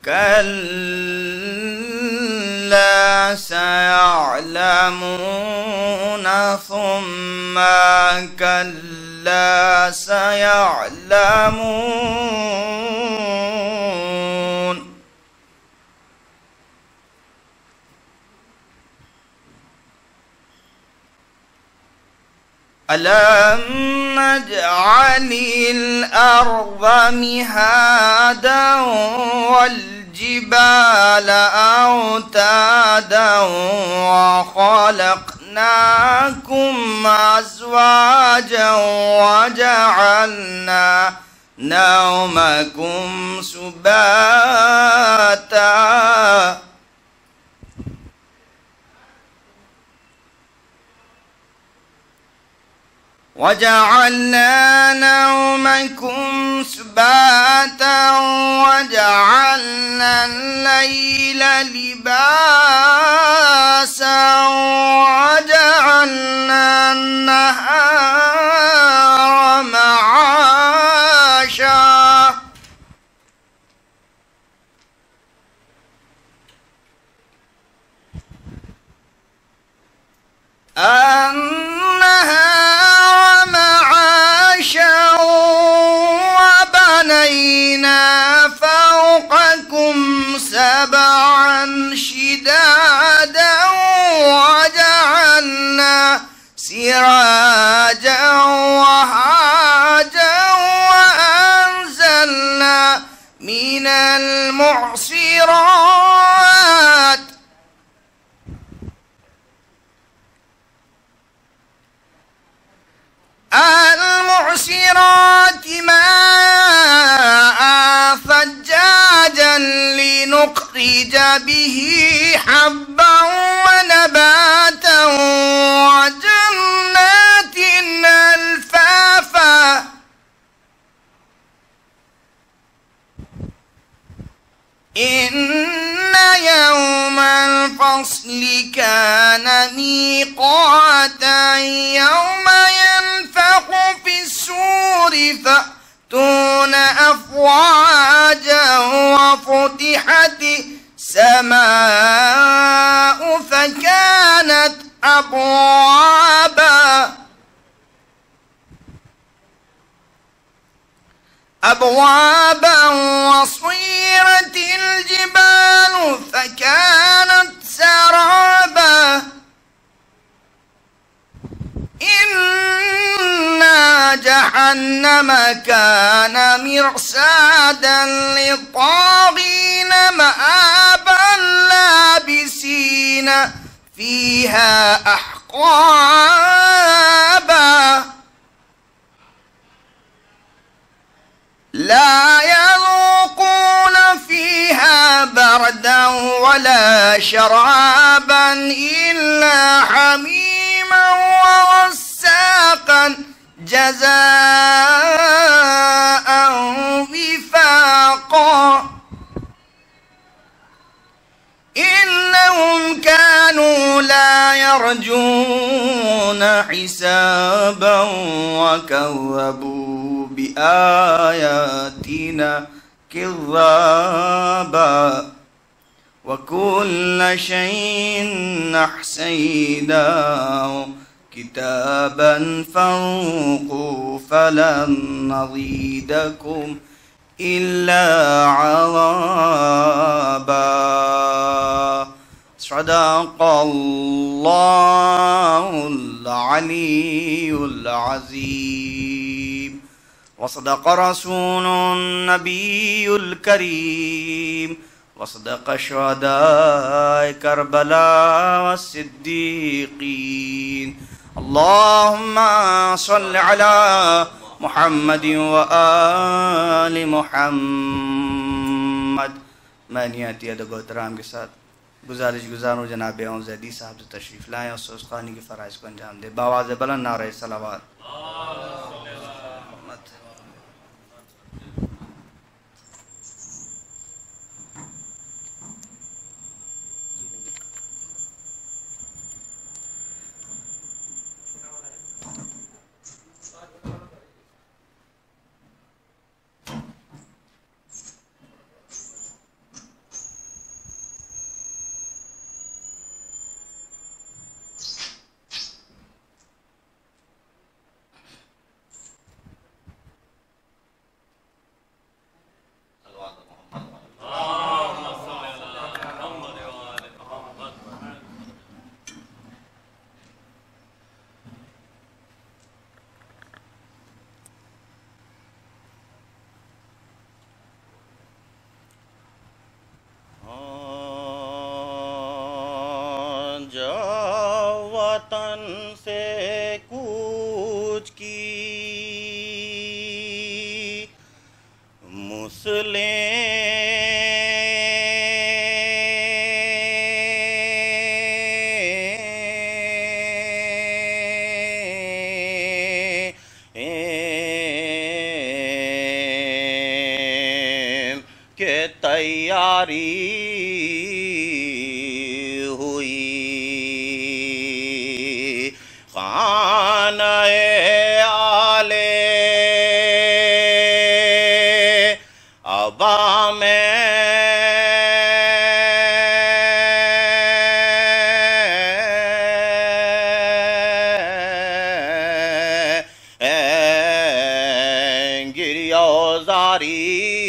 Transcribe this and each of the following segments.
كلا سيعلمون ثم كلا سيعلمون ألم نجعل الأرض مهادا والجبال أوتادا وخلقناكم أزواجا وجعلنا نومكم سباتا وجعلنا نومكم سباتا وجعلنا الليل لباسا وجعلنا النهار معاشا وبنينا فوقكم سبعا شدادا وجعلنا سراجا وهاجا وأنزلنا من المعصرات ماء ثجاجا لنخرج به حبا ونباتا وجنات ألفافا إن يوم الفصل كان ميقاتا يوم ينفخ في السور فأتون أفواجا وفتحت السماء فكانت أبوابا وصيرت الجبال فكانت سرابا إن جهنم كان مرصادا للطاغين مآبا لابسين فيها أحقابا لا يذوقون فيها بردا ولا شرابا إلا حميما وغساقا جزاء وفاقا إنهم كانوا لا يرجون حسابا وكذبوا بآياتنا كذابا وكل شيء أحصيناه كتابا فانقوا فلن نزيدكم إلا عذابا. صدق الله العلي العظيم وصدق رسول النبي الكريم وصدق الشهداء كربلاء والصديقين. اللهم صل على محمد وآل محمد. मैं नियति अदब एहतराम के साथ गुजारिश गुजारूँ जनाब औज़ैदी साहब से तशरीफ़ लाएँ और सुस्खानी के फ़राइज़ को अंजाम दें। बावाज़ बुलंद नारे सलावत। وطن سے کوچ کی کہ تیاری ہوئی خانہ آل عبا میں گریہ زاری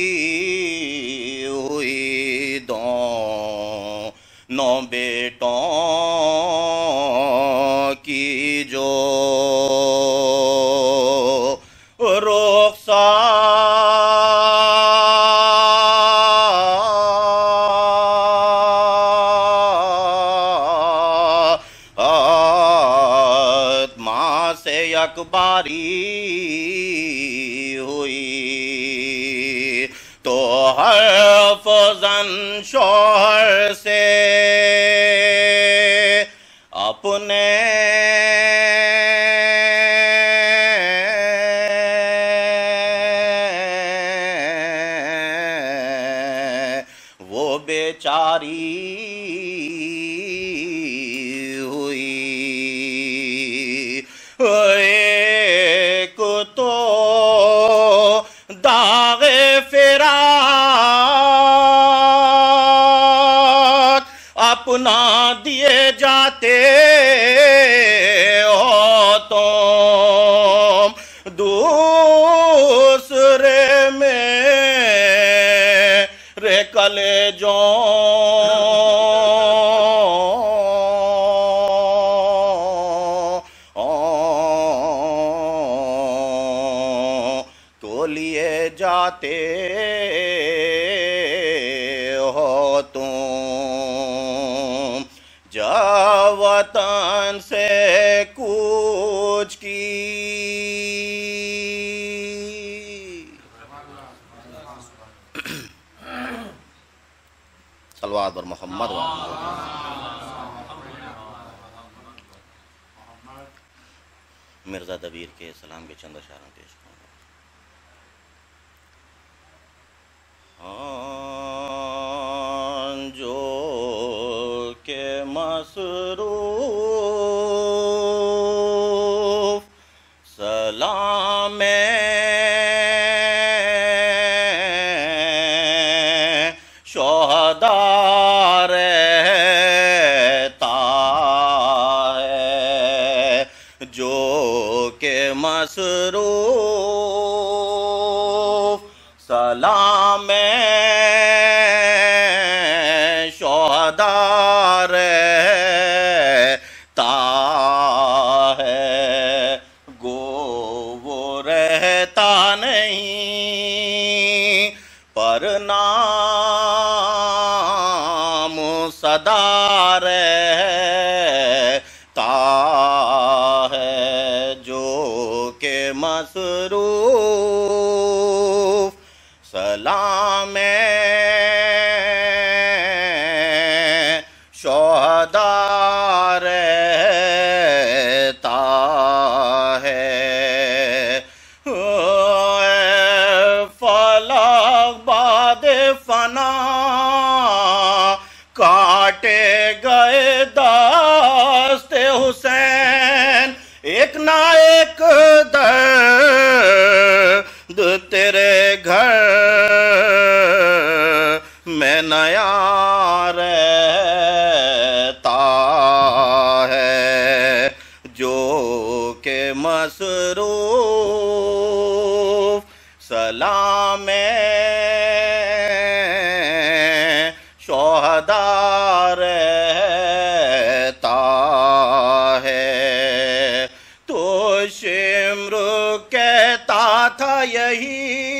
ہوئی دونوں بیٹوں کی جو رخصت ماں سے یکباری ہوئی تو ہر فزن شوہر سے اپنے وہ بیچاری ہوئی ایک تو داغ فراق اپنا دیے جاتے ہو تم دوسرے میں رے کلیجوں تو لیے جاتے ہو تم جب وطن سے کوچ کی صلوات بر محمد مرزا دبیر کے سلام کے چند اشعار پیش کروں جو کہ مصروف سلام شہداء رہتا ہے جو کہ مصروف سلام شہداء رہتا ہے گو وہ رہتا نہیں پر نام صدا رہتا ہے جو کہ مصروف سلام شہداء رہتا ہے فلک باد فنا کاٹے گئے دست حسین ایک نہ ایک درد تیرے گھر میں نیا رہتا ہے جو کہ مصروف سلام شہداء رہتا ہے تو شمر کہتا تھا یہی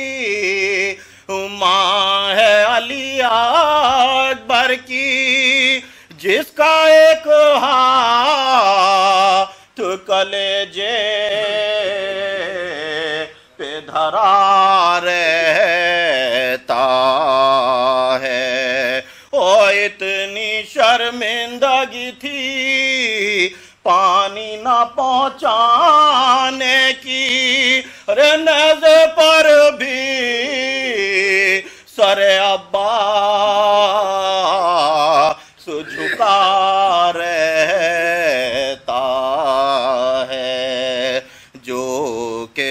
ماں ہے علی اکبر کی جس کا ایک ہاتھ कलेजे पे धरा रहता है। ओ इतनी शर्मिंदगी थी पानी ना पहुँचाने की, अरे नेज़े पर भी सरे अब्बास झुका रहता है। जो के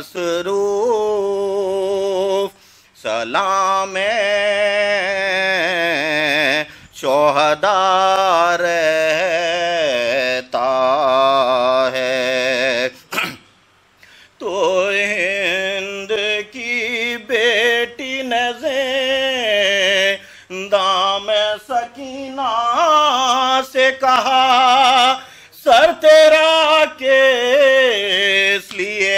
मसरूफ सलामे शोहदा रहता है। तो हिंद की बेटी नज़े दाम सकीना से कहा, सर तेरा किस लिए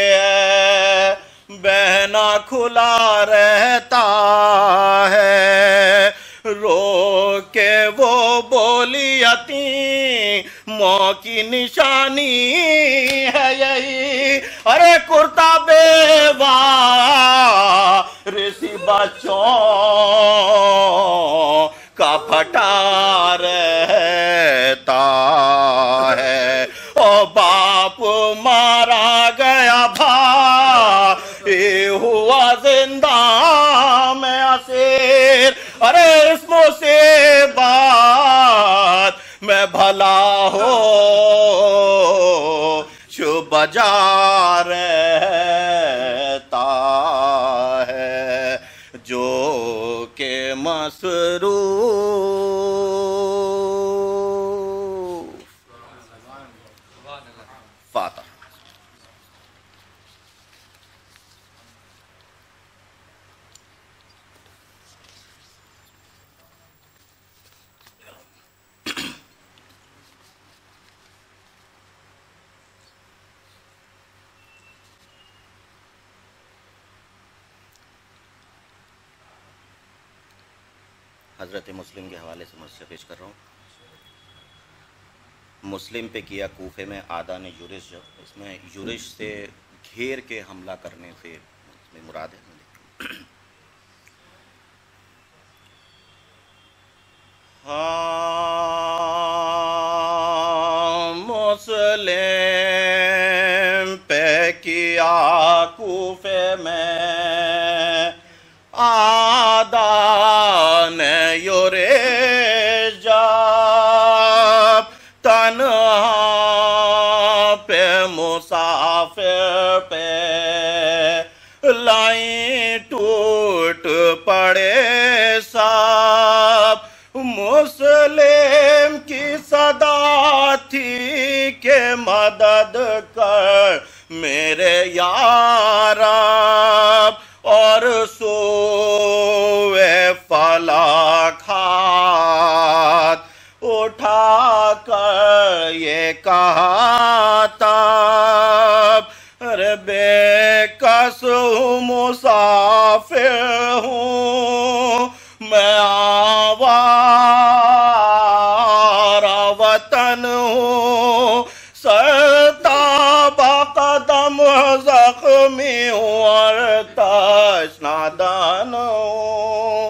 बहना खुला रहता है। रो के वो बोली यतीमों की निशानी है यही, अरे कुर्ता बेवा ऋषि बच्चों का फटा रहता है। ओ बाप मारा गया भाई हुआ जिंदा में असीर, अरे इसमों से बात मैं भला हो शुभ बजा रहता है। जो के मसरूफ फाता। हज़रत मुस्लिम के हवाले से मुझसे पेश कर रहा हूँ। मुस्लिम पे किया कूफे में आदान यूरिश, जब इसमें यूरिश से घेर के हमला करने से इसमें मुराद है। हाँ मुस्लिम पे किया कूफे में आदान यूरिश, जब तन्हा पे मुसाफिर पे लाई टूट पड़े सब। मुस्लिम की सदा थी के मदद कर मेरे यारा, और सोए फलाखात उठा कर ये कहा तब, अरे बेकस हूँ मुसाफिर हूँ मैं आवारा वतन हूँ, सरताबा कदम जख्मी हूँ और तशनादन हूँ।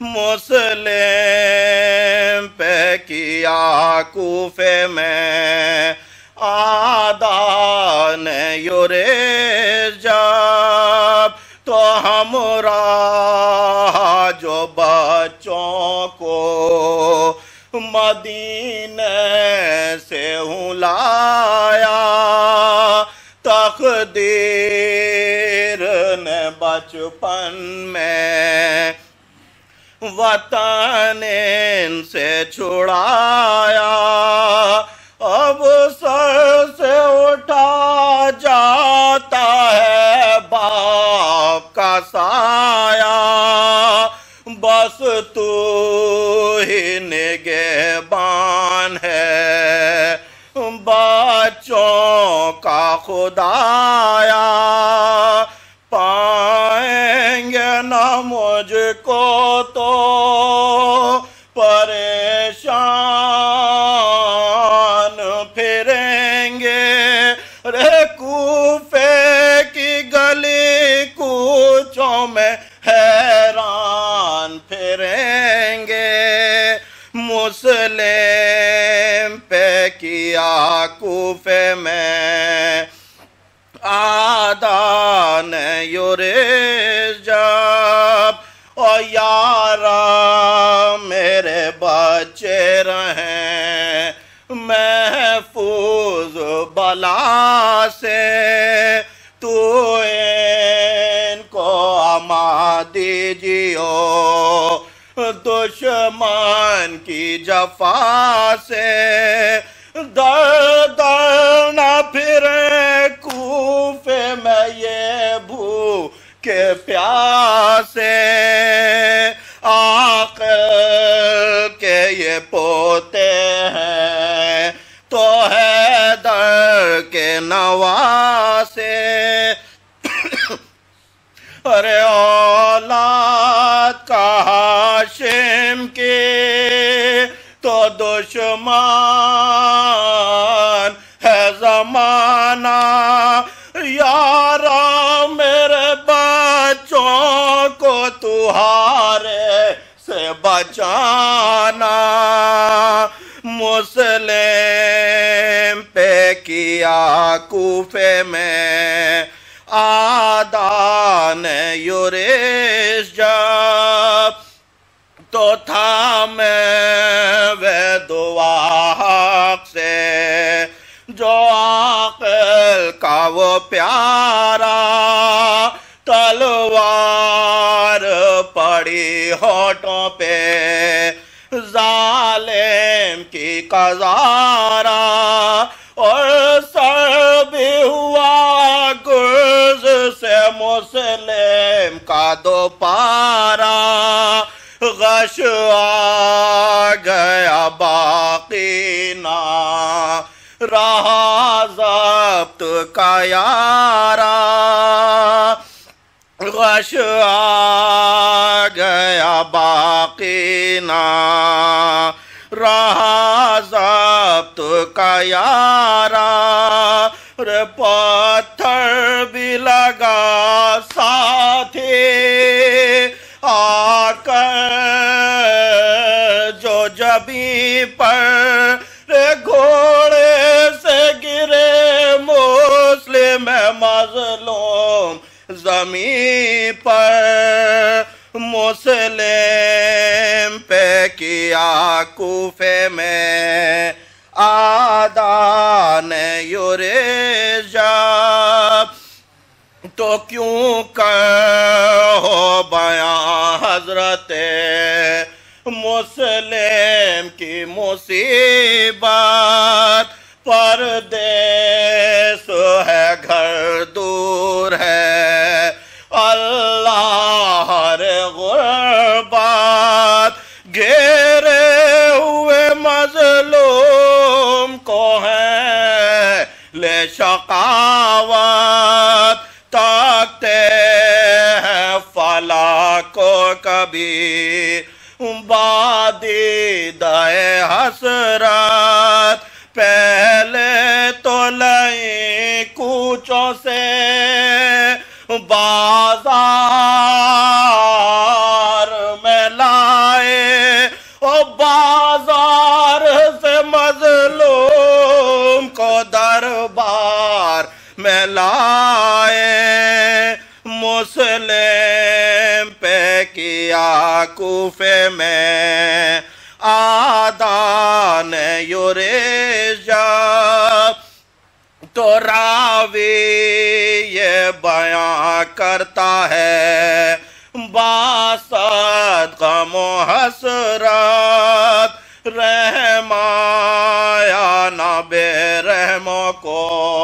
मुस्लिम पे किया कूफे में आदान यूरिश, जब तो हमरा जो बच्चों को मदीने से हूँ लाया, तकदीर ने बचपन में वतन इनसे छुड़ाया। अब सर से उठा जाता है बाप का साया, बस तू ही निगहबान है बच्चों का खुदाया। पाएंगे न मुझको तो परेशान फिरेंगे, میں حیران پھریں گے، مسلم پہ کیا کوفے میں آدان یورش جب، او یارا میرے بچے رہیں محفوظ بلا سے، تو ان کو اما دیجیو دشمن کی جفا سے، در در نہ پھرے کوفے میں یہ بھوکے پیاسے، عاقل کے یہ پوتے ہیں تو حیدر کے نواسے، ارے اولاد کا ہاشم کی تو دشمن ہے زمانہ، یارا میرے بچوں کو تہارے سے بچانا، مسلم پہ کیا کوفے میں آدان یورش جب، تو تھا میں وہ دعا حق سے جو عاقل کا وہ پیارا، تلوار پڑی ہونٹوں پہ ظالم کی قذارہ، اور سر بھی ہوا گرز سے مسلم کا دوپارہ، غش آ گیا باقی نہ رہا ضبط کا یارا، غش آ گیا باقی نہ رہا ضبط کا یارا، پتھر بھی لگا ساتھی آ کر جو جبیں پر، گھوڑے سے گرے مسلم مظلوم زمین پر، مسلم پہ کیا کوفے میں آدان یورش جب، تو کیوں ہو بیاں حضرت مسلم کی مصیبت، پردیس ہے گھر دور ہے اللہ ہر غربت، گھیرے ہوئے مظلوم کو ہے لے شقاوت، تاکتے ہیں فلاح کو کبھی بادیدہ حسرت، پہلے تو لئیں کوچوں سے بازار میں لائے، اور بازار سے مظلوم کو دربار میں لائے، مسلم پہ کیا کوفے میں آدان یورش جب، تو راوی یہ بیان کرتا ہے باسط غم و حسرت، رحم آیا نہ بے رحموں کو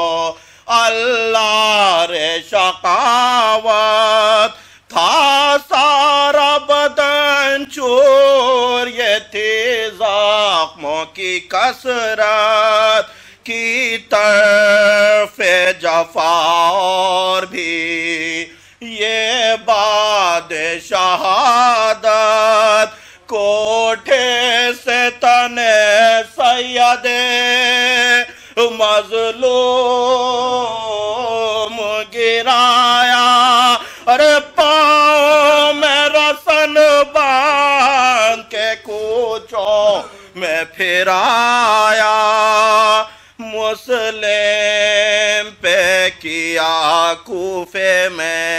اللہ رے شقاوت، تھا سارا بدن چور، یہ تھی زخموں کی کثرت، کی طرف جفا اور بھی یہ باد شہادت، کوٹھے سے تنے سید مظلوم گرایا، ارے پاؤں پھر آیا مسلم پہ کیا کوفے میں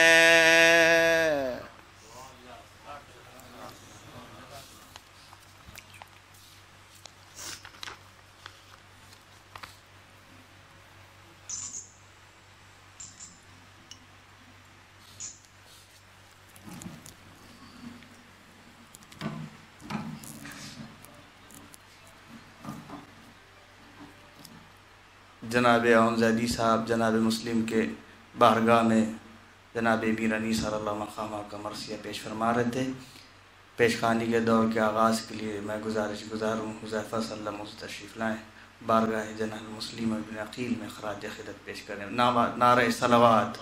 جناب اعظمزادی صاحب جناب مسلم کے بارگاہ میں جناب امیر انیس صلی اللہ مقامہ کا مرثیہ پیش فرما رہے تھے۔ پیش خوانی کے دور کے آغاز کے لیے میں گزارش گزاروں حذیفہ صلی اللہ علیہ وسلم تشریف لائیں، بارگاہ جناب مسلم ابن عقیل میں خراج عقیدت پیش کریں۔ نعرہ صلوات۔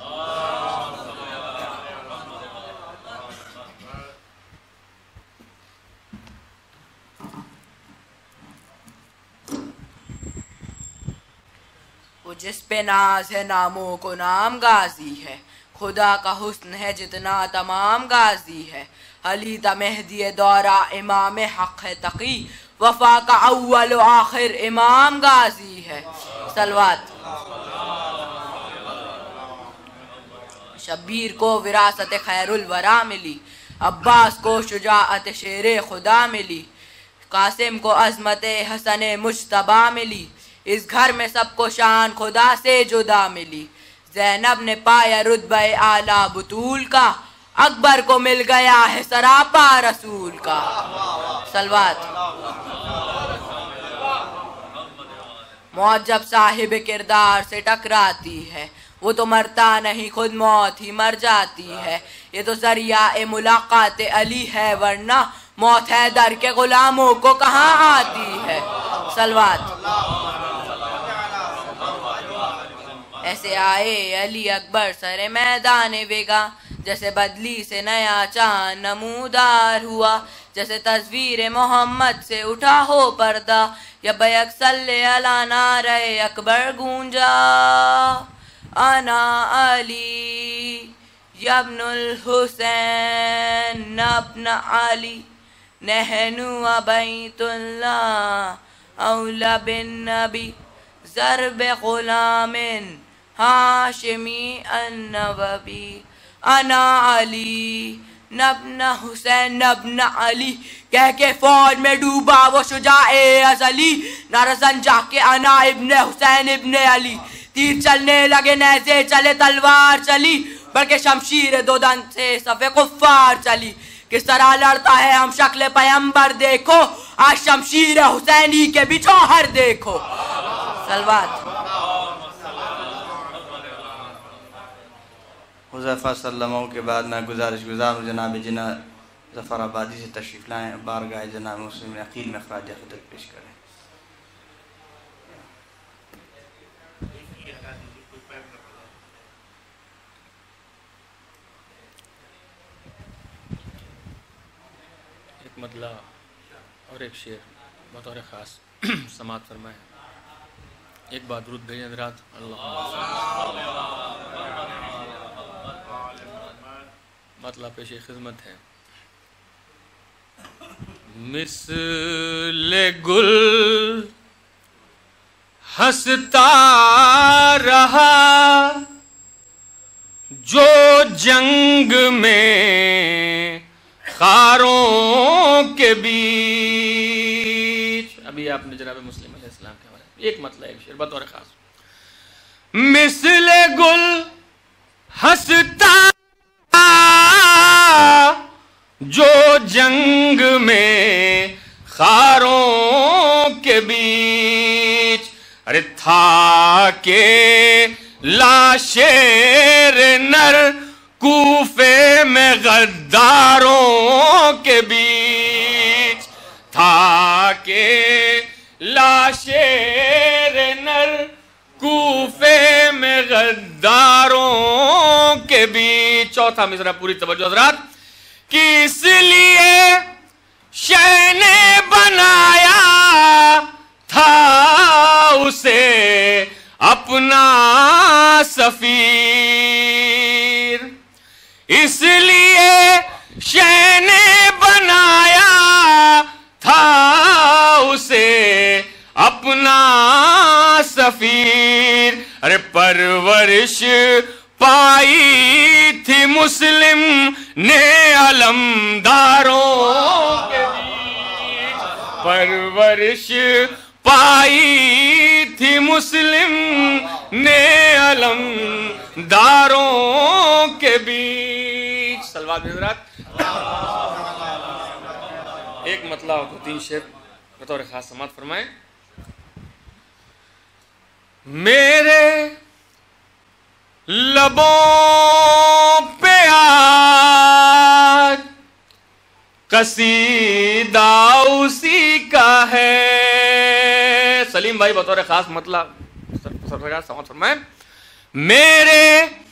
جس پہ ناز ہے ناموں کو نام غازی ہے، خدا کا حسن ہے جتنا تمام غازی ہے، علی تا مہدی دورہ امام حق ہے تقی، وفا کا اول و آخر امام غازی ہے۔ صلوات۔ شبیر کو وراثت خیر الورا ملی، عباس کو شجاعت شیر خدا ملی، قاسم کو عظمت حسن مجتبی ملی، اس گھر میں سب کو شان خدا سے جدا ملی، زینب نے پایا رتبہ اعلیٰ بطول کا، اکبر کو مل گیا ہے سراپا رسول کا۔ صلوات۔ موت جب صاحب کردار سے ٹکراتی ہے، وہ تو مرتا نہیں خود موت ہی مر جاتی ہے، یہ تو ذریعہ ملاقات علی ہے ورنہ موت حیدر کے غلاموں کو کہاں آتی ہے۔ صلوات۔ ایسے آئے علی اکبر سر میدان ویگا، جیسے بدلی سے نیا چاند نمودار ہوا، جیسے تصویر محمد سے اٹھا ہو پردہ، یا بیک صلی علی نعرہ اکبر گونجا، انا علی ابن الحسین ابن علی نحنو بیت اللہ اولا بالنبی ضرب غلام ہاشمی النوبی، انا علی ابن حسین ابن علی کہہ کے فوج میں ڈوبا وہ شجاع ازلی، نعرہ زنجا کے انا ابن حسین ابن علی، تیر چلنے لگے نیزے چلے تلوار چلی، بلکہ شمشیر دو دن سے صف کفار چلی، کس طرح لڑتا ہے ہم شکل پیمبر دیکھو، آج شمشیر حسینی کے بھی جوہر دیکھو۔ صلوات۔ حذیفہ صلی اللہ علیہ وسلم کے بعد میں گزارش گزاروں جناب جنہ ظفر آبادی سے تشریف لائیں، بارگاہ جناب مسلم عقیل میں خراج عقیدت پیش کریں۔ ایک مطلع اور ایک شعر بطور خاص سماعت فرمائیں۔ ایک بات درود بھیجیں حضرات۔ مطلع پیش خدمت ہے۔ مثل گل ہنستا رہا جو جنگ میں خاروں کے بیچ، ابھی آپ نے جناب مسلم علیہ السلام کے حوالے ایک مطلب ایک شعر بطور خاص۔ مثل گل ہنستا جو جنگ میں خاروں کے بیچ، ارے تھا کہ لاشیر نر کوفے میں غداروں کے بیچ، تھا کہ لاشیر نر کوفے میں غداروں کے بیچ۔ چوتھا مصرع پوری توجہ حضرات۔ کس لیے شہ نے بنایا تھا اسے اپنا سفیر، اس لیے شہ نے بنایا تھا اسے ورنہ سفیر. ارے پرورش پائی تھی مسلم نے علمداروں کے بیچ. پرورش پائی تھی مسلم نے علمداروں کے بیچ. سلوات بھی حضرات. ایک مطلع کو 3 شعر بطور خاص سماعت فرمائیں. میرے لبوں پہ آج قصیدہ اسی کا ہے. سلیم بھائی بطور خاص مطلب سماعت فرمائیں. میرے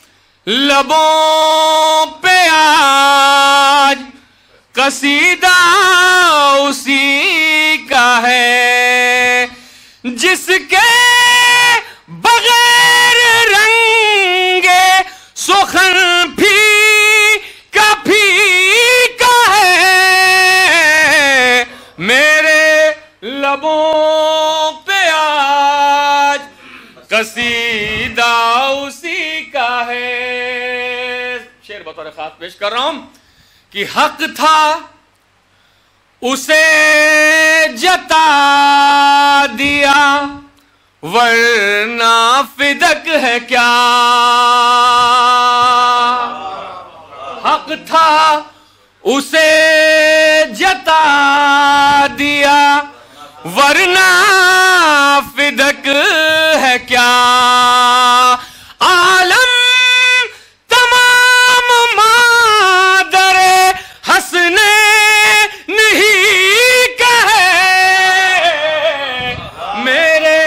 لبوں پہ آج قصیدہ اسی کا ہے جس کے بغیر رنگ سخن پھیکا پھیکا ہے. میرے لبوں پہ آج قصیدہ اسی کا ہے. شعر بطور خاص پیش کر رہا ہوں کہ حق تھا اسے جتا دیا ورنہ فدک ہے کیا. حق تھا اسے جتا دیا ورنہ فدک ہے کیا. عالم تمام مادر حسنین ہی کا ہے. میرے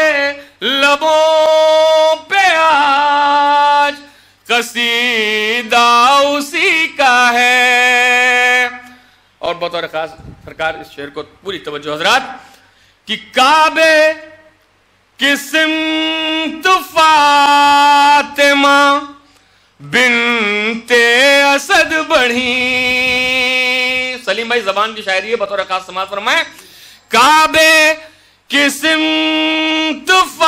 لبوں پہ آج قصیدہ اسی کا ہے. اور بطور خاص سرکار اس شعر کو پوری توجہ حضرات کہ کعبے کی سمت فاطمہ بنت اسد بڑھی. سلیم بھائی زبان کی شاعری ہے بطور خاص سماعت فرمائیں. کعبے کی سمت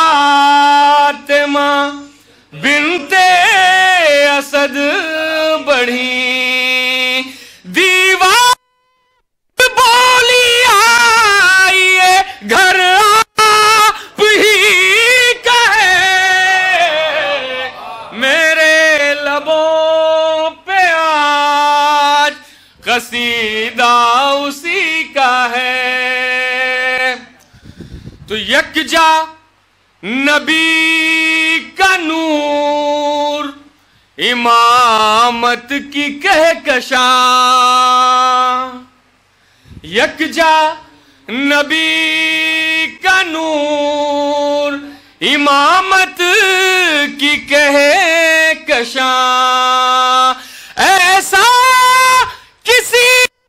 فاطمہ بنت اسد بڑھی. دیوار بولی آئیے گھر آپ ہی کا ہے. میرے لبوں پہ آج قصیدہ اسی کا ہے. تو یکجا نبی کا نور امامت کی کہکشاں. یکجا نبی کا نور امامت کی کہکشاں. ایسا کسی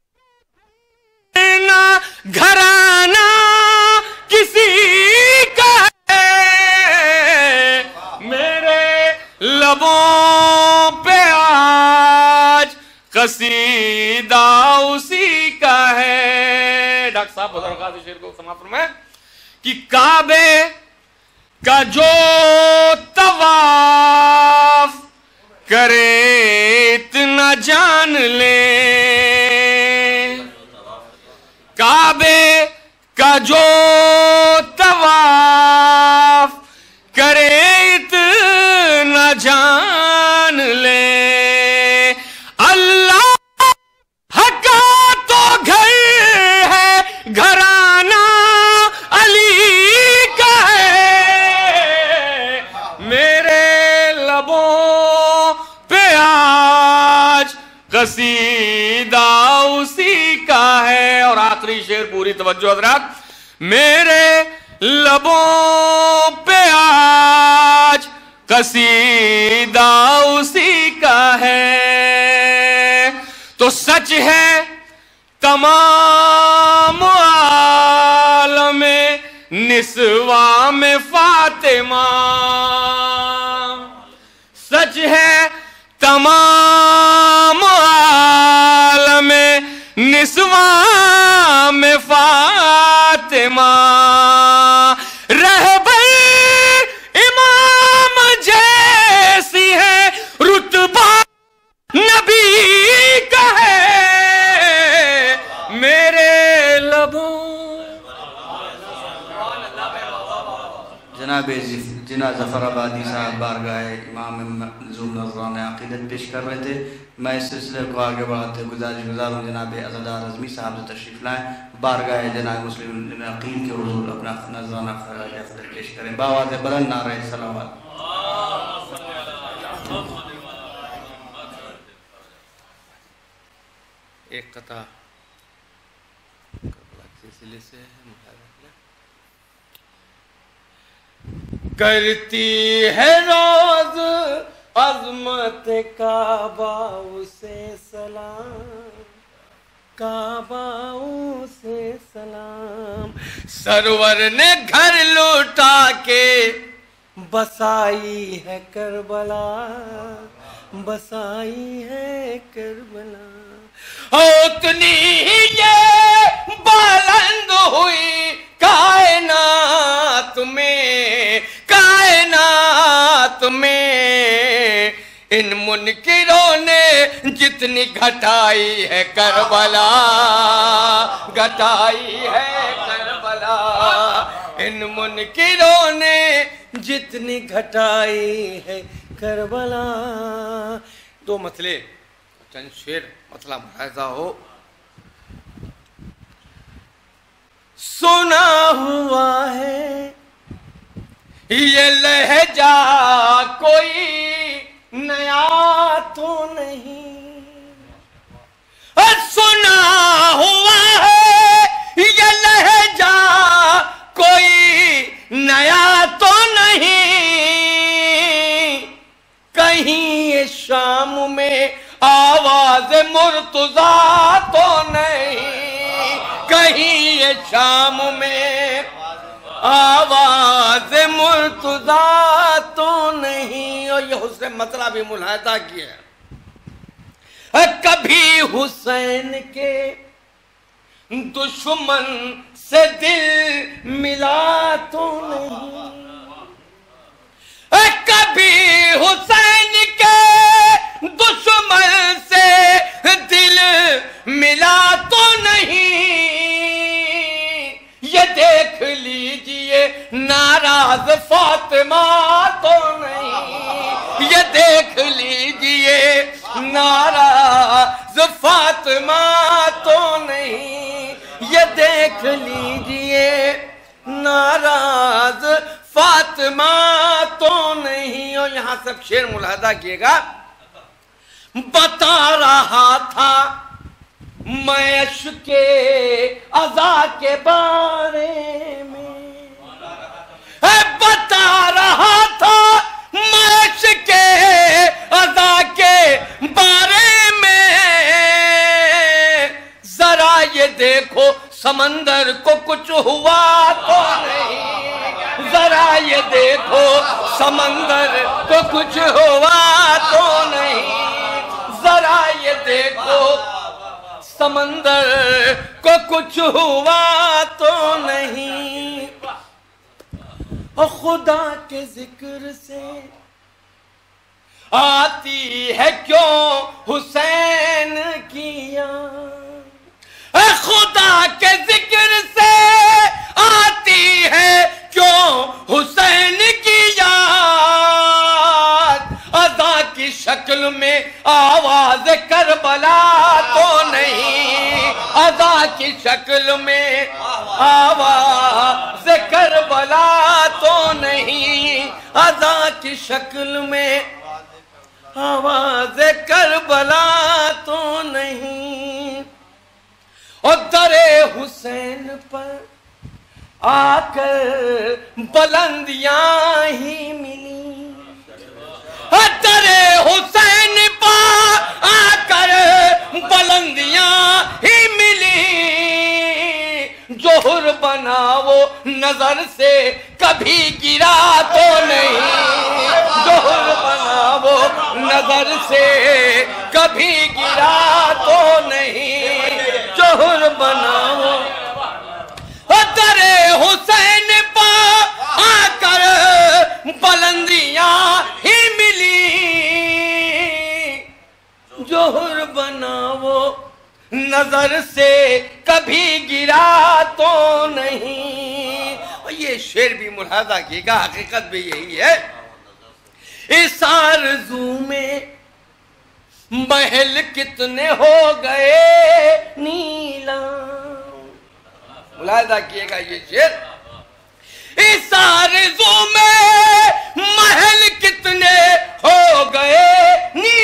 نہ گھرانہ کسی کا ہے. میرے لبوں پہ آج قصیدہ اسی کا ہے. ڈاکٹر صاحب بزرگاں سے شعر کو سماعت فرمائیں کہ کعبے کا جو طواف کرے اتنا جان لے. کعبے کا جو طواف کرے اتنا جان لے. اللہ کا تو گھر ہے گھرانہ علی کا ہے. میرے لبوں پہ آج قصیدہ اسی کا ہے. اور آخری شعر پوری توجہ حضرات. میرے لبوں پہ آج قصیدہ اسی کا ہے. تو سچ ہے تمام عالم نسواں میں فاطمہ. سچ ہے تمام عالم نسواں میں فاطمہ. رہے جناب جناح ظفر آبادی صاحب بارگاہ امام منظور نذرانہ عقیدت پیش کر رہے تھے. میں اس سلسلے کو آگے بڑھاتے گزارش گزار ہوں جناب عزادار اعظمی صاحب سے تشریف لائیں. بارگاہ جناب مسلم عقید کے حضور اپنا نذرانہ خراج عقیدت پیش کریں. بآواز بلند نعرہ صلوات. ایک قطع سلسلے سے کرتی ہے روز عظمت کعبہ سے سلام، کعبہ سے سلام. سرور نے گھر لوٹا کے بسائی ہے کربلا، بسائی ہے کربلا. اتنی ہی یہ بلند ہوئی کائنات میں، کائنات میں ان منکروں نے جتنی گھٹائی ہے کربلا، گھٹائی ہے کربلا. ان منکروں نے جتنی گھٹائی ہے کربلا. دو مسئلے چند شعر مطلب ملاحظہ ہو. سنا ہوا ہے یہ لہجہ کوئی نیا تو نہیں، سنا ہوا ہے یہ لہجہ کوئی نیا تو نہیں. کہیں شام میں آواز مرتضیٰ تو نہیں، کہیں شام میں آواز مرتضیٰ تو نہیں. اور یہ حسن مطلب بھی ملاحظہ کیا ہے. کبھی حسین کے دشمن سے دل ملا تو نہیں، کبھی حسین کے دشمن سے دل ملا تو نہیں. یہ دیکھ لیجئے ناراض فاطمہ تو نہیں، یہ دیکھ لیجئے ناراض فاطمہ تو نہیں، یہ دیکھ لیجئے ناراض فاطمہ تو نہیں. اور یہاں سب شعر ملاحظہ کیے گا. بتا رہا تھا میں عشق عزا کے بارے میں، بتا رہا تھا میں عشق عزا کے بارے میں. ذرا یہ دیکھو سمندر کو کچھ ہوا تو نہیں، ذرا یہ دیکھو سمندر کو کچھ ہوا تو نہیں، ذرا یہ دیکھو سمندر کو کچھ ہوا تو نہیں. اور خدا کے ذکر سے آتی ہے کیوں حسین کی یاد، خدا کے ذکر سے آتی ہے کیوں حسین کی یاد. ادا کی شکل میں آواز کربلا تو نہیں، ادا کی شکل میں آواز کربلا تو نہیں، ادا کی شکل میں آواز کربلا تو نہیں. اور در حسین پر آ کر بلندیاں ہی ملی، در حسین پر آ کر بلندیاں ہی ملی. جوہر بنا وہ نظر سے کبھی گرا تو نہیں، جوہر بنا وہ نظر سے کبھی گرا تو نہیں، جوہر بنا وہ در حسین پا آ کر بلندیاں ہی ملی. جوہر بنا وہ نظر سے کبھی گرا تو نہیں. یہ شعر بھی ملاحظہ کیے گا، حقیقت بھی یہی ہے. اس آرزو میں محل کتنے ہو گئے نیلام. ملاحظہ کیے گا یہ شعر. اس آرزو میں محل کتنے ہو گئے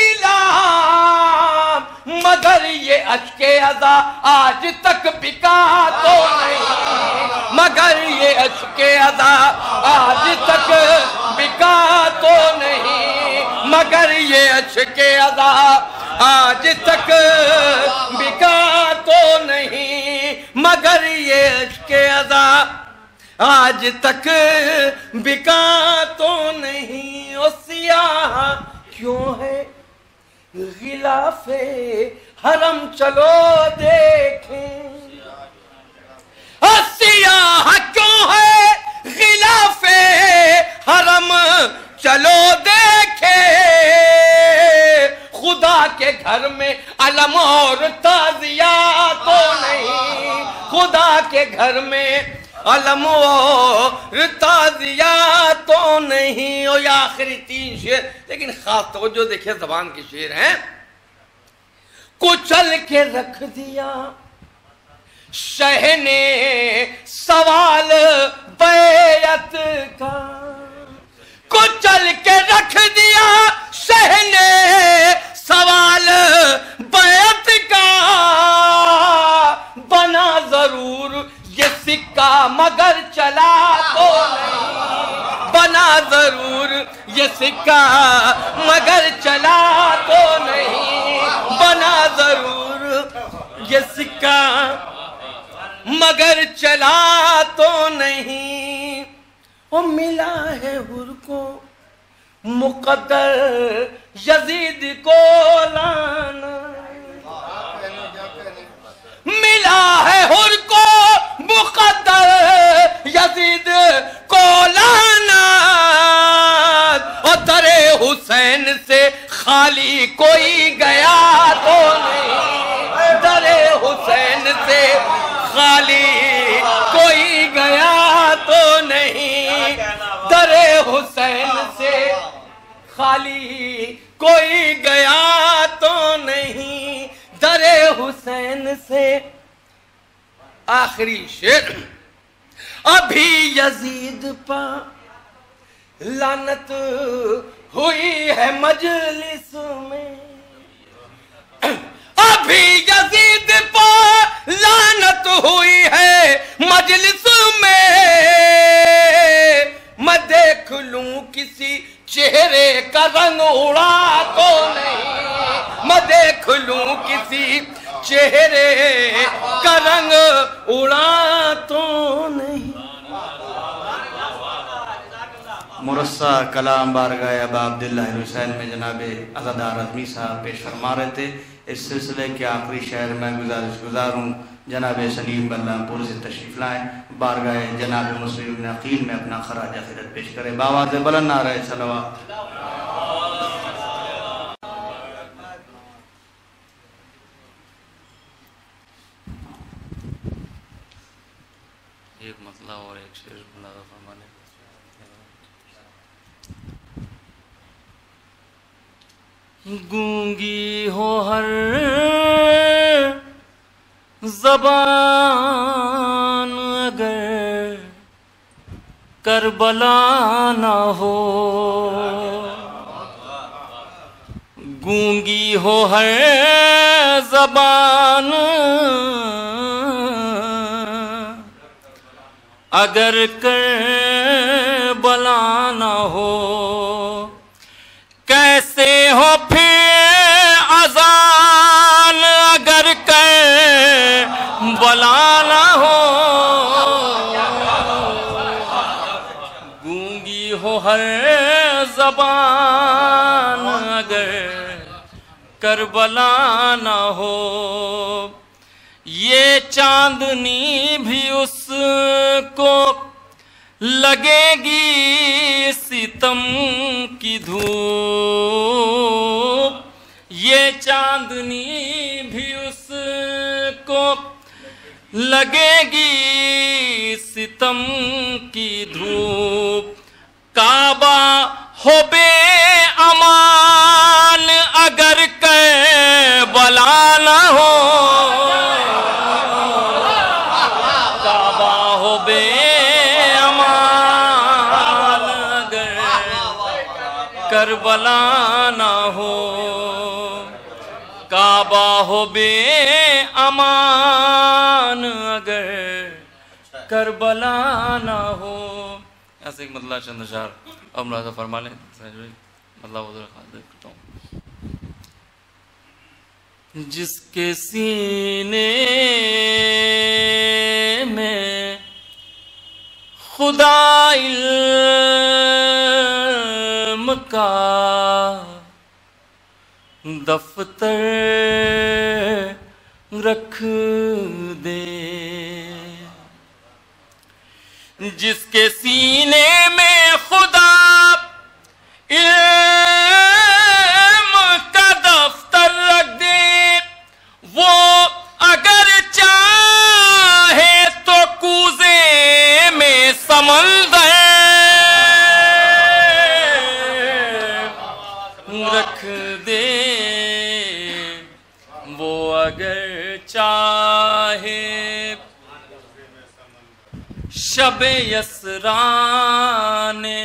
نیلام، مگر یہ اشک عزا آج تک بکا تو نہیں، مگر یہ اشک عزا آج تک بکا تو نہیں، مگر یہ اشک عزا آج تک بکا تو نہیں، مگر یہ اشک عزا آج تک بکا تو نہیں. او سیاہ کیوں ہے غلاف حرم چلو دیکھیں، او سیاہ کیوں ہے غلاف حرم چلو دیکھیں، خدا کے گھر میں علم اور تعزیہ تو نہیں، خدا کے گھر میں علم اور تعزیہ تو نہیں. اور یہ آخری 3 شعر لیکن خاص توجہ دیکھیں زبان کے شعر ہیں. کچل کے رکھ دیا شہ نے سوال بیعت کا، کچل کے رکھ دیا شہ نے سوال بیعت کا، بنا ضرور یہ سکہ مگر چلا تو نہیں، بنا ضرور یہ سکہ مگر چلا تو نہیں، بنا ضرور یہ سکہ مگر چلا تو نہیں. وہ ملا ہے حر کو مقدر یزید کو لانا، ملا ہے حر کو مقدر یزید کو لانا، اور در حسین سے خالی کوئی گیا تو نہیں، در حسین سے خالی کوئی گیا تو نہیں، در حسین سے خالی کوئی گیا تو نہیں، در حسین سے. آخری شعر. ابھی یزید پا لعنت ہوئی ہے مجلس میں، ابھی یزید پا لعنت ہوئی ہے مجلس میں، میں دیکھ لوں کسی چہرے کا رنگ اڑا تو نہیں، میں دیکھ لوں کسی چہرے کا رنگ اڑا تو نہیں. مرصع کلام بارگاہ ابا عبداللہ حسین میں جناب عزادار اعظمی صاحب پیش فرما رہے تھے. اس سلسلے کے آخری شعر میں گزارش گزاروں جناب سلیم بلرام پور سے تشریف لائیں، بارگاہ جناب مسلم بن عقیل میں اپنا خراج عقیدت پیش کریں. بآواز بلند نعرہ صلوات. ایک مسئلہ اور ایک شعر ملاحظہ فرمانے. گونگی ہو ہر زبان اگر کربلا نہ ہو، گونگی ہو ہر زبان اگر کربلا نہ ہو، کیسے ہو پھر اذان اگر کربلا نہ ہو، گونگی ہو ہر زبان اگر کربلا نہ ہو، یہ چاندنی بھی اس کو لگے گی ستم کی دھوپ، یہ چاندنی بھی اس کو لگے گی ستم کی دھوپ کعبہ ہو بے امان اگر کربلا نہ ہو کعبہ ہو بے امان اگر کربلا نہ ہو کعبہ ہو بے امان اگر کربلا نہ ہو. ایسے ایک مطلع چند اشعار اب ملاحظہ فرما لیں. مطلب حضور خاص کرتا ہوں. جس کے سینے میں خدا علم کا دفتر رکھ دے جس کے سینے میں خدا علم کا دفتر رکھ دے وہ اگر چاہے تو کوزے میں سمندر رکھ دے وہ اگر چاہے شب یسرا نے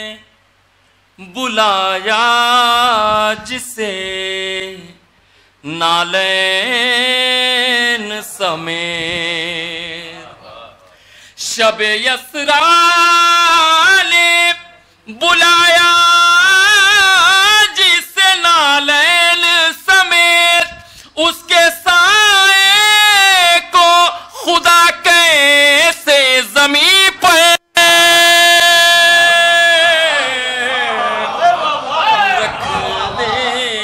بلایا جسے نالین سمیت شب یسرا نے بلایا جسے نالین سمیت اس کے سائے کو خدا کیسے زمین پر رکھ دے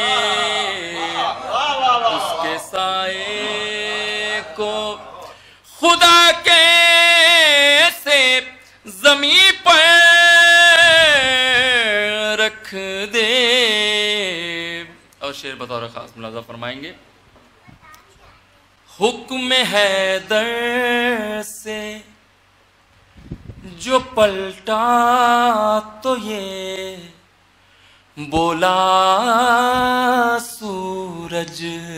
اس کے سائے کو خدا کیسے زمین پر رکھ دے. اور شعر بطور خاص ملاحظہ فرمائیں گے. حکم حیدر سے جو پلٹا تو یہ بولا سورج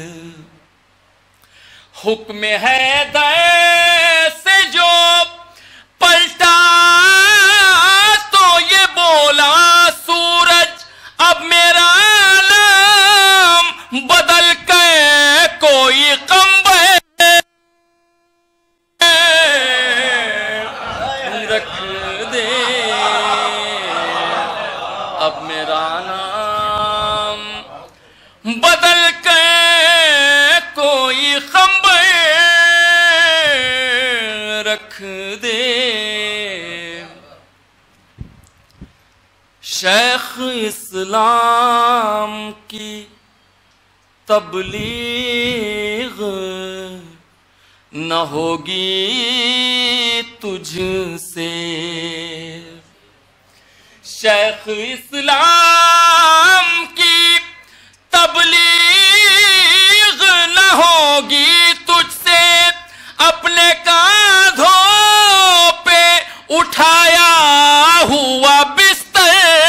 حکم حیدر سے جو پلٹا تو یہ بولا سورج اب میرا نام بدل کر کوئی قمبر رکھ دے اب میرا نام بدل کر کوئی خمبر رکھ دے. شیخ اسلام کی تبلیغ نہ ہوگی تجھ سے شیخ اسلام کی تبلیغ نہ ہوگی تجھ سے اپنے کاندھوں پہ اٹھایا ہوا بستر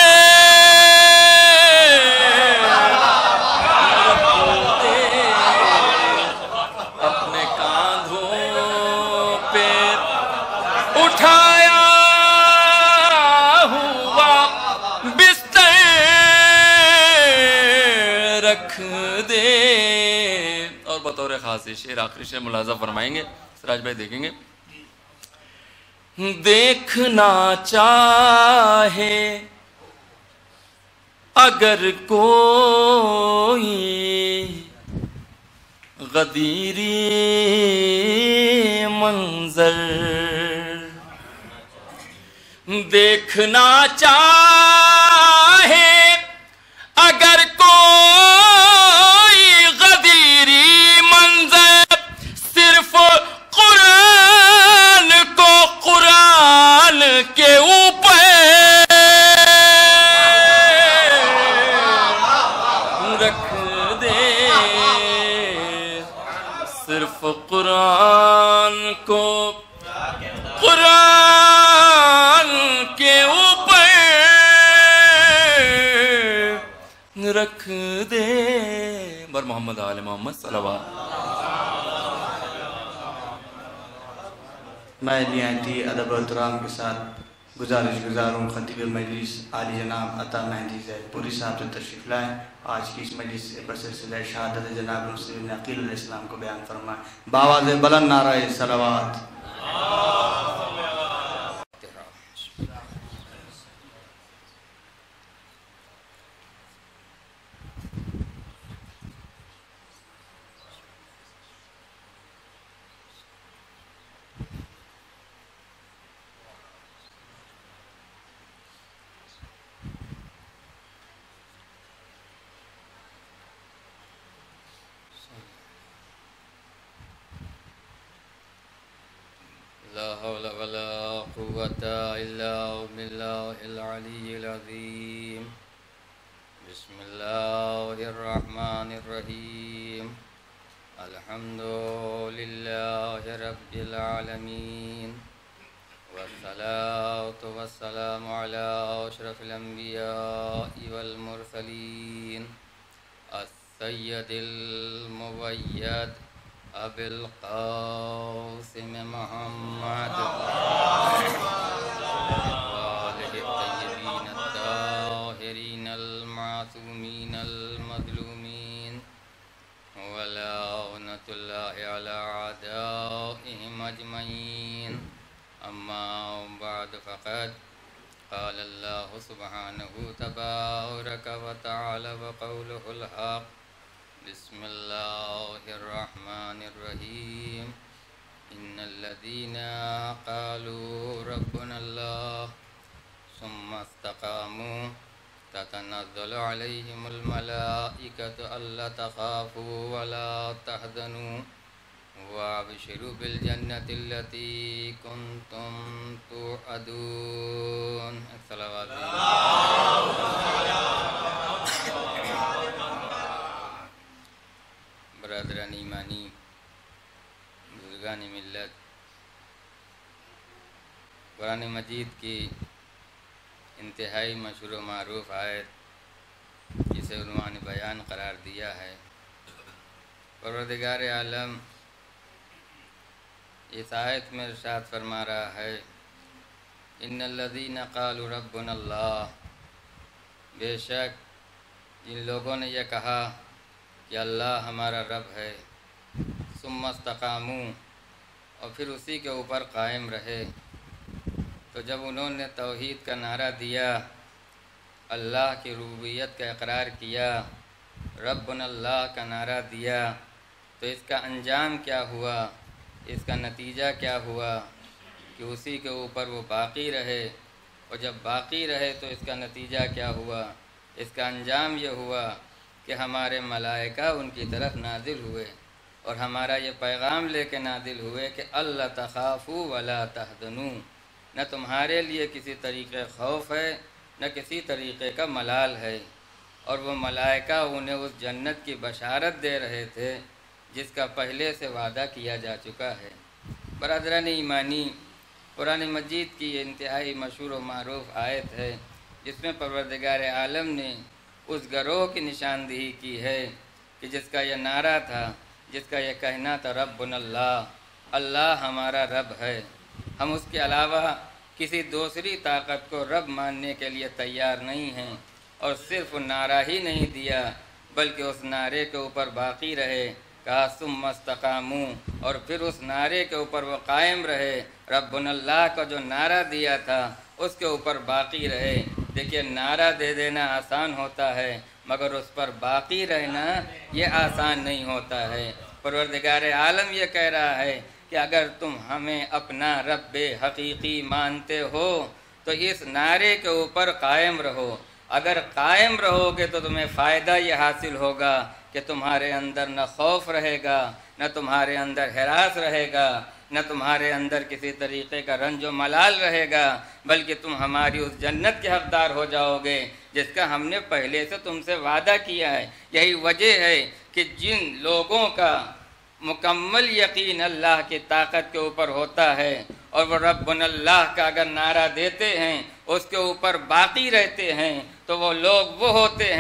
اپنے کاندھوں پہ اٹھایا ہوا بستر رکھ دے. اور بطور خاص شعر آخری شعر ملاحظہ فرمائیں گے. سراج بھائی دیکھیں گے. دیکھنا چاہے اگر کوئی غدیری منظر دیکھنا چاہے اگر کوئی غدیری منظر صرف قرآن کو قرآن کے اوپر رکھ دے صرف قرآن کو قرآن رکھ دے بر محمد آل محمد صلوات. میں نہایتی ادب و احترام کے ساتھ گزار ہوں خطیب مجلس عالی جناب عطا مہدی زید پوری صاحب سے تشریف لائیں. آج کی اس مجلس سے بسلسلہ شہادت جناب مسلم عقیل علیہ السلام کو بیان فرمائیں. بآواز بلند نعرہ صلوات. لا حول ولا قوة إلا بالله العلي العظيم. بسم الله الرحمن الرحيم. الحمد لله رب العالمين والصلاة والسلام على أشرف الأنبياء والمرسلين السيد المؤيد أبي القاسم محمد وآله الطيبين الطاهرين المعصومين المظلومين ولعنة الله على أعدائهم أجمعين. أما بعد فقد قال الله سبحانه تبارك وتعالى وقوله الحق. بسم الله الرحمن الرحيم. إن الذين قالوا ربنا الله ثم استقاموا تتنزل عليهم الملائكة ألا تخافوا ولا تحزنوا وابشروا بالجنة التي كنتم توعدون. الصلوات. برادران ایمانی، بزرگان ملت، قرآن مجید کی انتہائی مشہور و معروف آیت جسے عنوان بیان قرار دیا ہے، پروردگار عالم اس آیت میں ارشاد فرما رہا ہے ان الذین قالوا ربنا اللہ، بے شک جن لوگوں نے یہ کہا کہ اللہ ہمارا رب ہے، ثم استقاموا، اور پھر اسی کے اوپر قائم رہے. تو جب انہوں نے توحید کا نعرہ دیا، اللہ کی ربوبیت کا اقرار کیا، ربنا اللہ کا نعرہ دیا، تو اس کا انجام کیا ہوا، اس کا نتیجہ کیا ہوا کہ اسی کے اوپر وہ باقی رہے. اور جب باقی رہے تو اس کا نتیجہ کیا ہوا، اس کا انجام یہ ہوا کہ ہمارے ملائکہ ان کی طرف نازل ہوئے اور ہمارا یہ پیغام لے کے نازل ہوئے کہ اللہ تخافوا ولا تحزنوا، نہ تمہارے لیے کسی طریقے خوف ہے نہ کسی طریقے کا ملال ہے. اور وہ ملائکہ انہیں اس جنت کی بشارت دے رہے تھے جس کا پہلے سے وعدہ کیا جا چکا ہے. برادران ایمانی، قرآن مجید کی یہ انتہائی مشہور و معروف آیت ہے جس میں پروردگار عالم نے اس گروہ کی نشاندہی کی ہے کہ جس کا یہ نعرہ تھا، جس کا یہ کہنا تھا ربنا اللہ، اللہ ہمارا رب ہے، ہم اس کے علاوہ کسی دوسری طاقت کو رب ماننے کے لیے تیار نہیں ہیں. اور صرف نعرہ ہی نہیں دیا بلکہ اس نعرے کے اوپر باقی رہے، کہا ثم استقاموا، اور پھر اس نعرے کے اوپر وہ قائم رہے. ربنا اللہ کا جو نعرہ دیا تھا اس کے اوپر باقی رہے. دیکھیے، نعرہ دے دینا آسان ہوتا ہے مگر اس پر باقی رہنا یہ آسان نہیں ہوتا ہے. پروردگار عالم یہ کہہ رہا ہے کہ اگر تم ہمیں اپنا رب حقیقی مانتے ہو تو اس نعرے کے اوپر قائم رہو. اگر قائم رہو گے تو تمہیں فائدہ یہ حاصل ہوگا کہ تمہارے اندر نہ خوف رہے گا، نہ تمہارے اندر ہراس رہے گا، نہ تمہارے اندر کسی طریقے کا رنج و ملال رہے گا، بلکہ تم ہماری اس جنت کے حقدار ہو جاؤ گے جس کا ہم نے پہلے سے تم سے وعدہ کیا ہے. یہی وجہ ہے کہ جن لوگوں کا مکمل یقین اللہ کی طاقت کے اوپر ہوتا ہے اور وہ ربنا اللہ کا اگر نعرہ دیتے ہیں، اس کے اوپر باقی رہتے ہیں، تو وہ لوگ وہ ہوتے ہیں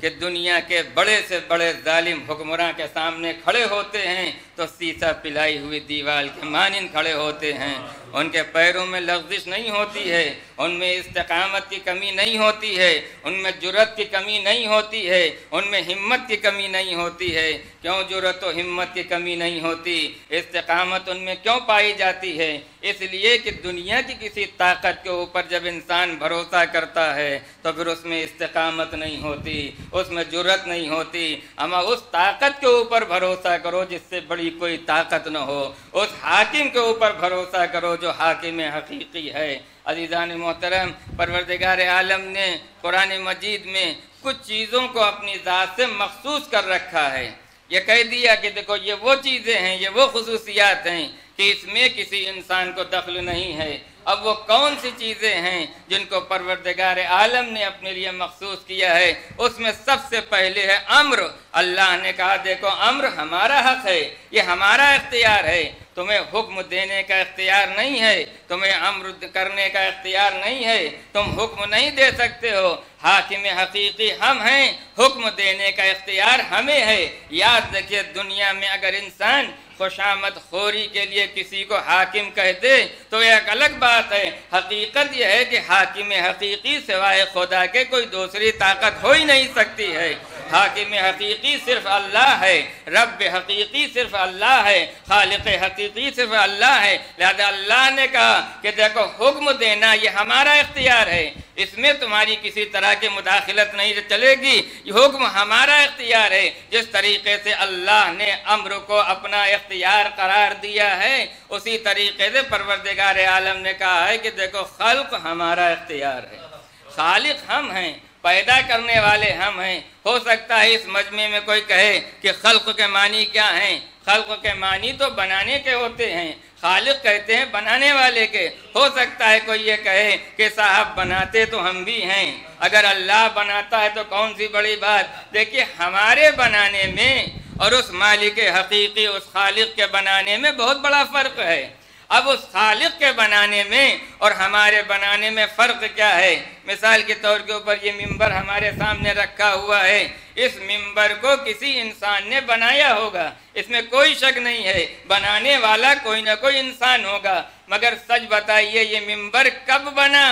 کہ دنیا کے بڑے سے بڑے ظالم حکمراں کے سامنے کھڑے ہوتے ہیں تو سیسا پلائی ہوئی دیوار کے مانند کھڑے ہوتے ہیں. ان کے پیروں میں لغزش نہیں ہوتی ہے، ان میں استقامت کی کمی نہیں ہوتی ہے، ان میں جرأت کی کمی نہیں ہوتی ہے، ان میں ہمت کی کمی نہیں ہوتی ہے. کیوں جرأت و ہمت کی کمی نہیں ہوتی؟ استقامت ان میں کیوں پائی جاتی ہے؟ اس لیے کہ دنیا کی کسی طاقت کے اوپر جب انسان بھروسہ کرتا ہے تو پھر اس میں استقامت نہیں ہوتی، اس میں جرأت نہیں ہوتی. اما اس طاقت کے اوپر بھروسہ کرو جس سے بڑی کوئی طاقت نہ ہو، اس حاکم کے اوپر بھروسہ کرو جو حاکم حقیقی ہے. عزیزان محترم، پروردگار عالم نے قرآن مجید میں کچھ چیزوں کو اپنی ذات سے مخصوص کر رکھا ہے. یہ کہہ دیا کہ دیکھو یہ وہ چیزیں ہیں، یہ وہ خصوصیات ہیں کہ اس میں کسی انسان کو دخل نہیں ہے. اب وہ کون سی چیزیں ہیں جن کو پروردگار عالم نے اپنے لیے مخصوص کیا ہے؟ اس میں سب سے پہلے ہے امر. اللہ نے کہا دیکھو امر ہمارا حق ہے، یہ ہمارا اختیار ہے. تمہیں حکم دینے کا اختیار نہیں ہے، تمہیں امر کرنے کا اختیار نہیں ہے، تم حکم نہیں دے سکتے ہو. حاکم حقیقی ہم ہیں، حکم دینے کا اختیار ہمیں ہے. یاد رکھیے دنیا میں اگر انسان خوشامد خوری کے لیے کسی کو حاکم کہہ دے تو ایک الگ بات ہے. حقیقت یہ ہے کہ حاکم حقیقی سوائے خدا کے کوئی دوسری طاقت ہو ہی نہیں سکتی ہے. حاکم حقیقی صرف اللہ ہے، رب حقیقی صرف اللہ ہے، خالق حقیقی صرف اللہ ہے. لہذا اللہ نے کہا کہ دیکھو حکم دینا یہ ہمارا اختیار ہے، اس میں تمہاری کسی طرح کی مداخلت نہیں چلے گی. یہ حکم ہمارا اختیار ہے. جس طریقے سے اللہ نے امر کو اپنا اختیار قرار دیا ہے اسی طریقے سے پروردگار عالم نے کہا ہے کہ دیکھو خلق ہمارا اختیار ہے. خالق ہم ہیں، پیدا کرنے والے ہم ہیں. ہو سکتا ہے اس مجمع میں کوئی کہے کہ خلق کے معنی کیا ہیں؟ خلق کے معنی تو بنانے کے ہوتے ہیں. خالق کہتے ہیں بنانے والے کے. ہو سکتا ہے کوئی یہ کہے کہ صاحب بناتے تو ہم بھی ہیں، اگر اللہ بناتا ہے تو کون سی بڑی بات. دیکھیے ہمارے بنانے میں اور اس مالک حقیقی اس خالق کے بنانے میں بہت بڑا فرق ہے. اب اس خالق کے بنانے میں اور ہمارے بنانے میں فرق کیا ہے؟ مثال کے طور کے اوپر یہ ممبر ہمارے سامنے رکھا ہوا ہے، اس ممبر کو کسی انسان نے بنایا ہوگا، اس میں کوئی شک نہیں ہے. بنانے والا کوئی نہ کوئی انسان ہوگا. مگر سچ بتائیے یہ ممبر کب بنا،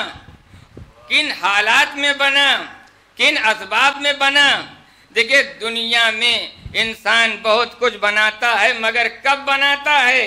کن حالات میں بنا، کن اسباب میں بنا؟ دیکھیے دنیا میں انسان بہت کچھ بناتا ہے مگر کب بناتا ہے؟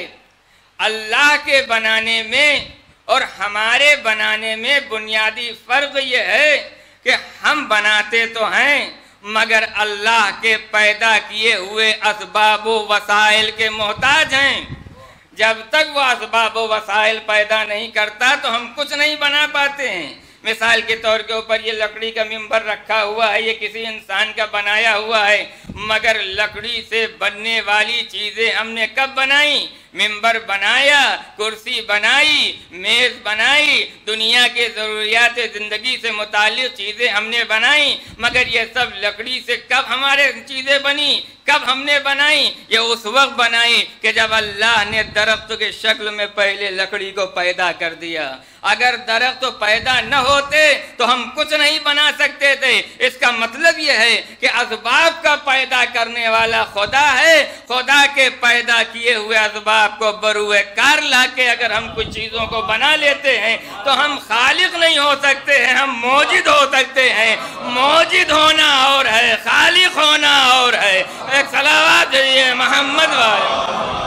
اللہ کے بنانے میں اور ہمارے بنانے میں بنیادی فرق یہ ہے کہ ہم بناتے تو ہیں مگر اللہ کے پیدا کیے ہوئے اسباب و وسائل کے محتاج ہیں. جب تک وہ اسباب و وسائل پیدا نہیں کرتا تو ہم کچھ نہیں بنا پاتے ہیں. مثال کے طور کے اوپر یہ لکڑی کا ممبر رکھا ہوا ہے، یہ کسی انسان کا بنایا ہوا ہے مگر لکڑی سے بننے والی چیزیں ہم نے کب بنائی؟ ممبر بنایا، کرسی بنائی، میز بنائی، دنیا کے ضروریات زندگی سے متعلق چیزیں ہم نے بنائی. مگر یہ سب لکڑی سے کب ہمارے چیزیں بنی، کب ہم نے بنائی؟ یہ اس وقت بنائی کہ جب اللہ نے درخت کے شکل میں پہلے لکڑی کو پیدا کر دیا. اگر درخت پیدا نہ ہوتے تو ہم کچھ نہیں بنا سکتے تھے. اس کا مطلب یہ ہے کہ اسباب کا پیدا کرنے والا خدا ہے. خدا کے پیدا کیے ہوئے اسباب کو بروئے کار لا کے اگر ہم کچھ چیزوں کو بنا لیتے ہیں تو ہم خالق نہیں ہو سکتے ہیں، ہم موجد ہو سکتے ہیں. موجد ہونا اور ہے، خالق ہونا اور ہے. ایک صلوات ہے محمد والے.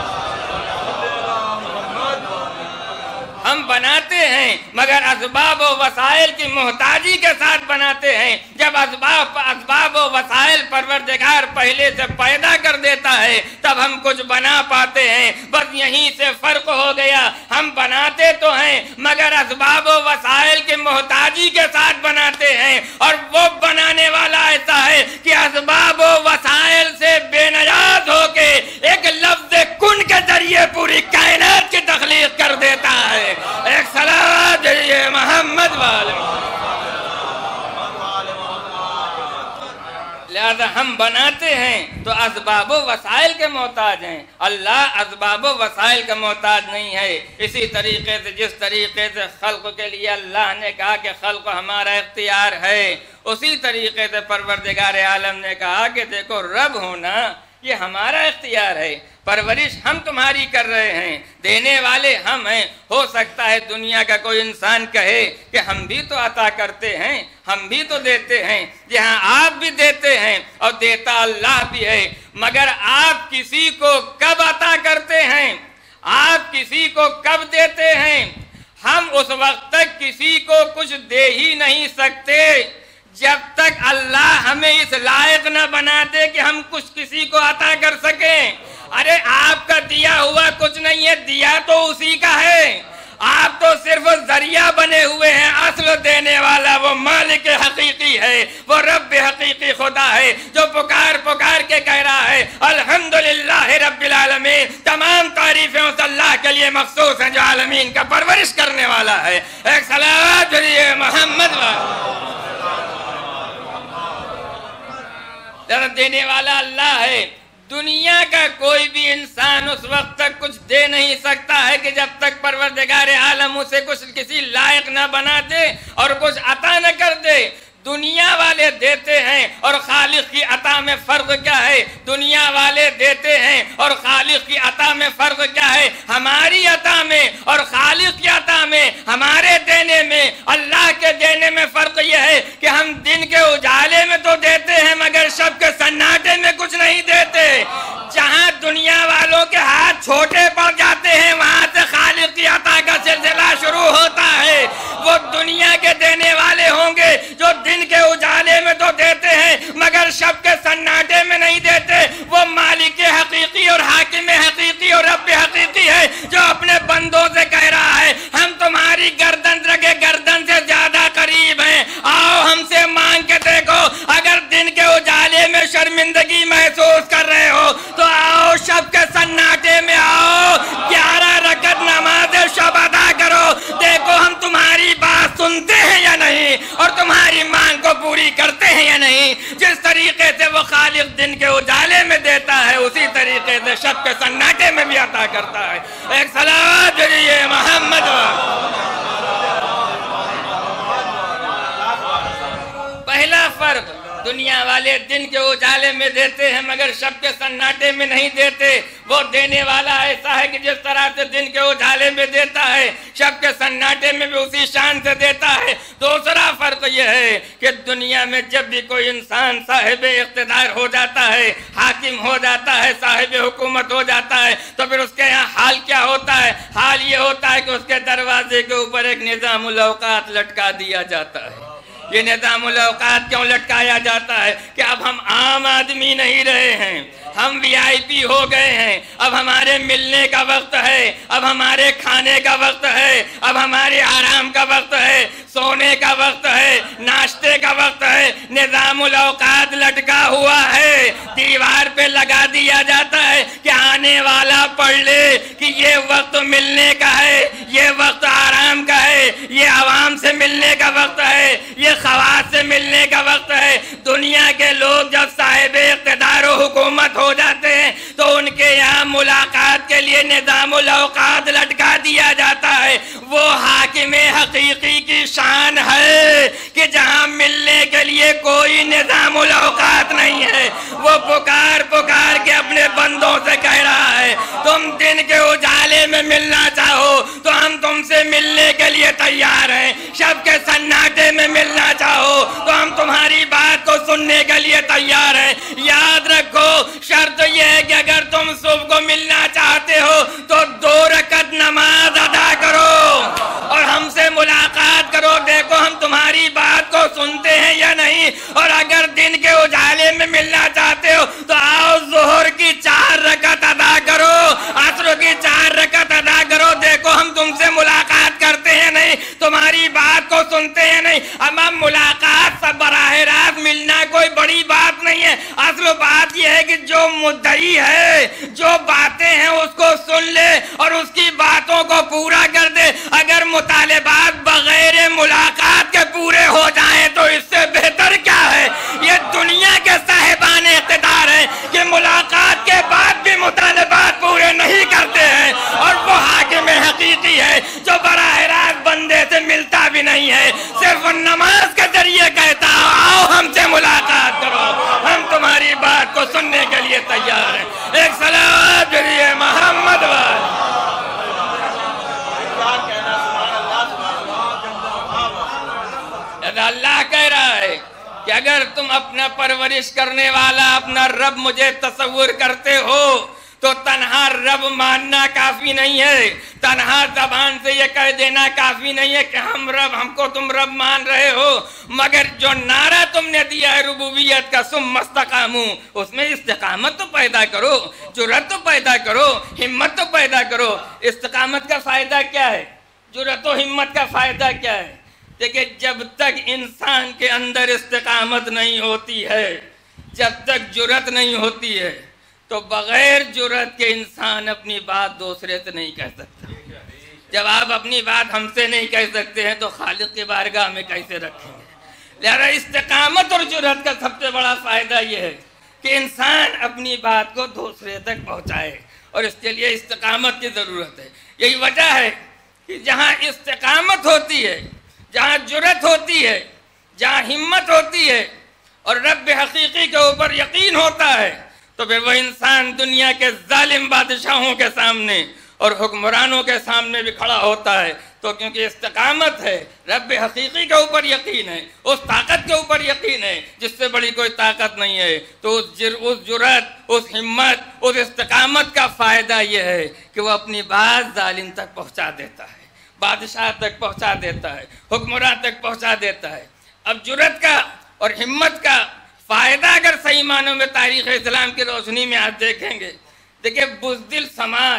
ہم بناتے ہیں مگر اسباب و وسائل کی محتاجی کے ساتھ بناتے ہیں. جب اسباب و وسائل پروردگار پہلے سے پیدا کر دیتا ہے تب ہم کچھ بنا پاتے ہیں. بس یہیں سے فرق ہو گیا. ہم بناتے تو ہیں مگر اسباب و وسائل کی محتاجی کے ساتھ بناتے ہیں. اور وہ بنانے والا ایسا ہے کہ اسباب و وسائل سے بے نیاز ہو کے ایک لفظ کن کے ذریعے پوری کائنات کی تخلیق کر دیتا ہے. ایک صلوات ہے محمد والے. لہذا ہم بناتے ہیں تو اسباب و وسائل کے محتاج ہیں، اللہ اسباب و وسائل کا محتاج نہیں ہے۔ اسی طریقے سے جس طریقے سے خلق کے لیے اللہ نے کہا کہ خلق ہمارا اختیار ہے، اسی طریقے سے پروردگار عالم نے کہا کہ دیکھو رب ہونا یہ ہمارا اختیار ہے، پرورش ہم تمہاری کر رہے ہیں، دینے والے ہم ہیں۔ ہو سکتا ہے دنیا کا کوئی انسان کہے کہ ہم بھی تو عطا کرتے ہیں، ہم بھی تو دیتے ہیں، جہاں آپ بھی دیتے ہیں اور دیتا اللہ بھی ہے، مگر آپ کسی کو کب عطا کرتے ہیں، آپ کسی کو کب دیتے ہیں؟ ہم اس وقت تک کسی کو کچھ دے ہی نہیں سکتے جب تک اللہ ہمیں اس لائق نہ بنا دے کہ ہم کچھ کسی کو عطا کر سکیں۔ ارے آپ کا دیا ہوا کچھ نہیں ہے، دیا تو اسی کا ہے، آپ تو صرف ذریعہ بنے ہوئے ہیں، اصل دینے والا وہ مالک حقیقی ہے، وہ رب حقیقی خدا ہے جو پکار پکار کے کہہ رہا ہے الحمدللہ رب العالمین، تمام تعریفیں اس اللہ کے لیے مخصوص ہیں جو عالمین کا پرورش کرنے والا ہے۔ ایک صلوات بھیجیے محمد دینے والا اللہ ہے۔ دنیا کا کوئی بھی انسان اس وقت تک کچھ دے نہیں سکتا ہے کہ جب تک پروردگار عالم اسے کچھ کسی لائق نہ بنا دے اور کچھ عطا نہ کر دے۔ دنیا والے دیتے ہیں اور خالق کی عطا میں فرق کیا ہے؟ دنیا والے دیتے ہیں اور خالق کی عطا میں فرق کیا ہے؟ ہماری عطا میں اور خالق کی عطا میں، ہمارے دینے میں اللہ کے دینے میں فرق یہ ہے کہ ہم دن کے اجالے میں تو دیتے ہیں مگر شب کے سناٹے میں کچھ نہیں دیتے۔ جہاں دنیا والوں کے ہاتھ چھوٹے پڑ جاتے ہیں وہاں سے خالق کی عطا کا سلسلہ شروع ہوتا ہے۔ وہ دنیا کے دینے والے ہوں گے جو دن کے اجالے میں تو دیتے ہیں مگر شب کے سناٹے میں نہیں دیتے۔ وہ مالک حقیقی اور حاکم حقیقی اور رب حقیقی ہے جو اپنے بندوں سے کہہ رہا ہے ہم تمہاری گردن رگے گردن سے زیادہ قریب ہیں، آؤ ہم سے مانگ کے دیکھو۔ اگر دن کے اجالے میں شرمندگی محسوس کر رہے ہو تو آؤ شب کے سناٹے میں آؤ، 11 رکعت نماز شب ادا کرو، دیکھو ہم تمہاری بات سنتے ہیں یا نہیں اور تمہاری مانگ کو پوری کرتے ہیں یا نہیں۔ جس طریقے سے وہ خالق دن کے اجالے میں دیتا ہے اسی طریقے سے شب کے سناٹے میں بھی عطا کرتا ہے۔ ایک صلوات بھیجیے محمد۔ پہلا فرق، دنیا والے دن کے اجالے میں دیتے ہیں مگر شب کے سناٹے میں نہیں دیتے۔ وہ دینے والا ایسا ہے کہ جس طرح سے دن کے اجالے میں دیتا ہے شب کے سناٹے میں بھی اسی شان سے دیتا ہے۔ دوسرا فرق یہ ہے کہ دنیا میں جب بھی کوئی انسان صاحب اقتدار ہو جاتا ہے، حاکم ہو جاتا ہے، صاحب حکومت ہو جاتا ہے تو پھر اس کے یہاں حال کیا ہوتا ہے؟ حال یہ ہوتا ہے کہ اس کے دروازے کے اوپر ایک نظام الاوقات لٹکا دیا جاتا ہے۔ یہ نظام الاوقات کیوں لٹکایا جاتا ہے؟ کہ اب ہم عام آدمی نہیں رہے ہیں، ہم وی آئی پی ہو گئے ہیں۔ اب ہمارے ملنے کا وقت ہے، اب ہمارے کھانے کا وقت ہے، اب ہمارے آرام کا وقت ہے، سونے کا وقت ہے، ناشتے کا وقت ہے۔ نظام الاوقات لٹکا ہوا ہے، دیوار پہ لگا دیا جاتا ہے کہ آنے والا پڑھ لے کہ یہ وقت ملنے کا ہے، یہ وقت آرام کا ہے، یہ عوام سے ملنے کا وقت ہے، یہ خواص سے ملنے کا وقت ہے۔ دنیا کے لوگ جب صاحب اقتدار و حکومت ہو جاتے ہیں تو ان کے یہاں ملاقات کے لیے نظام الاوقات لٹکا دیا جاتا ہے۔ وہ حاکم حقیقی کی شان ہے کہ جہاں ملنے کے لیے کوئی نظام الاوقات نہیں ہے، وہ پکار پکار کے اپنے بندوں سے کہہ رہا ہے تم دن کے اجالے میں ملنا چاہو تو ہم تم سے ملنے کے لیے تیار ہیں، شب کے سناٹے میں ملنا چاہو تو ہم تمہاری بات کو سننے کے لیے تیار ہیں۔ یاد رکھو شرط یہ ہے کہ اگر تم صبح کو ملنا چاہتے ہو تو 2 رکعت نماز ادا کرو اور ہم سے ملاقات کرو، دیکھو ہم تمہاری بات کو سنتے ہیں یا نہیں۔ اور اگر دن کے اجالے میں ملنا چاہتے ہو تو آؤ ظہر کی 4 رکعت ادا کرو، عصر کی 4 رکعت ادا کرو، دیکھو ہم تم سے ملاقات کرتے ہیں نہیں، تمہاری بات کو سنتے ہیں نہیں۔ ہم ملاقات سب براہ راست ملنا کوئی بڑی بات نہیں ہے، اصل بات یہ ہے کہ جو مدعی ہے جو باتیں ہیں اس کو سن لے اور اس کی باتوں کو پورا کر دے۔ اگر مطالبات بغیر ملاقات کے پورے ہو جائیں تو اس سے بہتر کیا ہے؟ یہ دنیا کے صاحبان اقتدار ہیں کہ ملاقات اور وہ حاکم حقیقی ہے جو براہ راست بندے سے ملتا بھی نہیں ہے، صرف نماز کے ذریعے کہتا آؤ ہم سے ملاقات کرو، ہم تمہاری بات کو سننے کے لیے تیار ہیں۔ ایک صلوات پڑھیے محمد والے۔ اللہ کہہ رہا ہے کہ اگر تم اپنا پرورش کرنے والا اپنا رب مجھے تصور کرتے ہو تو تنہا رب ماننا کافی نہیں ہے، تنہا زبان سے یہ کہہ دینا کافی نہیں ہے کہ ہم کو تم رب مان رہے ہو، مگر جو نعرہ تم نے دیا ہے ربوبیت کا ثم استقاموا، اس میں استقامت تو پیدا کرو، جرأت تو پیدا کرو، ہمت تو پیدا کرو۔ استقامت کا فائدہ کیا ہے؟ جرأت و ہمت کا فائدہ کیا ہے؟ دیکھیں جب تک انسان کے اندر استقامت نہیں ہوتی ہے، جب تک جرأت نہیں ہوتی ہے تو بغیر جرأت کے انسان اپنی بات دوسرے سے نہیں کہہ سکتا۔ جب آپ اپنی بات ہم سے نہیں کہہ سکتے ہیں تو خالق کی بارگاہ میں کیسے رکھیں گے؟ لہذا استقامت اور جرأت کا سب سے بڑا فائدہ یہ ہے کہ انسان اپنی بات کو دوسرے تک پہنچائے، اور اس کے لیے استقامت کی ضرورت ہے۔ یہی وجہ ہے کہ جہاں استقامت ہوتی ہے، جہاں جرأت ہوتی ہے، جہاں ہمت ہوتی ہے اور رب حقیقی کے اوپر یقین ہوتا ہے تو پھر وہ انسان دنیا کے ظالم بادشاہوں کے سامنے اور حکمرانوں کے سامنے بھی کھڑا ہوتا ہے، تو کیونکہ استقامت ہے، رب حقیقی کے اوپر یقین ہے، اس طاقت کے اوپر یقین ہے جس سے بڑی کوئی طاقت نہیں ہے، تو اس جرأت، اس ہمت، اس استقامت کا فائدہ یہ ہے کہ وہ اپنی بات ظالم تک پہنچا دیتا ہے، بادشاہ تک پہنچا دیتا ہے، حکمراں تک پہنچا دیتا ہے۔ اب جرأت کا اور ہمت کا فائدہ اگر صحیح معنوں میں تاریخ اسلام کی روشنی میں آپ دیکھیں گے، دیکھیں بزدل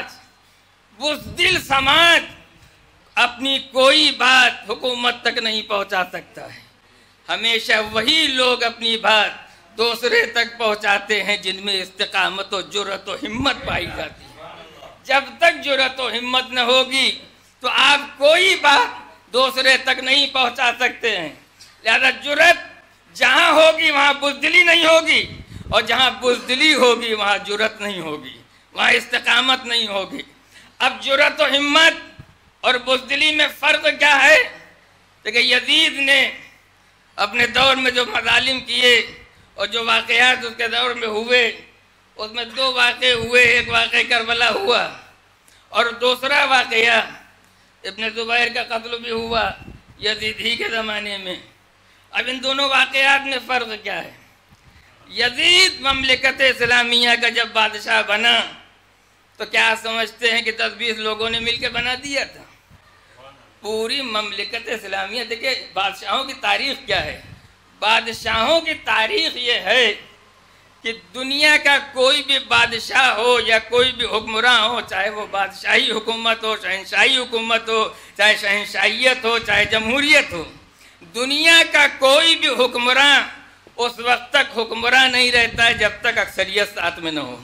سماج اپنی کوئی بات حکومت تک نہیں پہنچا سکتا ہے، ہمیشہ وہی لوگ اپنی بات دوسرے تک پہنچاتے ہیں جن میں استقامت و جرأت و ہمت پائی جاتی ہے۔ جب تک جرأت و ہمت نہ ہوگی تو آپ کوئی بات دوسرے تک نہیں پہنچا سکتے ہیں۔ لہذا جرأت جہاں ہوگی وہاں بزدلی نہیں ہوگی، اور جہاں بزدلی ہوگی وہاں جرأت نہیں ہوگی، وہاں استقامت نہیں ہوگی۔ اب جرأت و ہمت اور بزدلی میں فرق کیا ہے؟ دیکھیں یزید نے اپنے دور میں جو مظالم کیے اور جو واقعات اس کے دور میں ہوئے، اس میں دو واقعے ہوئے، ایک واقعہ کربلا ہوا اور دوسرا واقعہ ابن زبیر کا قتل بھی ہوا یزید ہی کے زمانے میں۔ اب ان دونوں واقعات میں فرق کیا ہے؟ یزید مملکت اسلامیہ کا جب بادشاہ بنا تو کیا سمجھتے ہیں کہ 10-20 لوگوں نے مل کے بنا دیا تھا؟ پوری مملکت اسلامیہ، دیکھیں بادشاہوں کی تاریخ کیا ہے؟ بادشاہوں کی تاریخ یہ ہے کہ دنیا کا کوئی بھی بادشاہ ہو یا کوئی بھی حکمراں ہو، چاہے وہ بادشاہی حکومت ہو، شہنشاہی حکومت ہو، چاہے شہنشاہیت ہو، چاہے جمہوریت ہو، دنیا کا کوئی بھی حکمراں اس وقت تک حکمراں نہیں رہتا ہے جب تک اکثریت ساتھ میں نہ ہو۔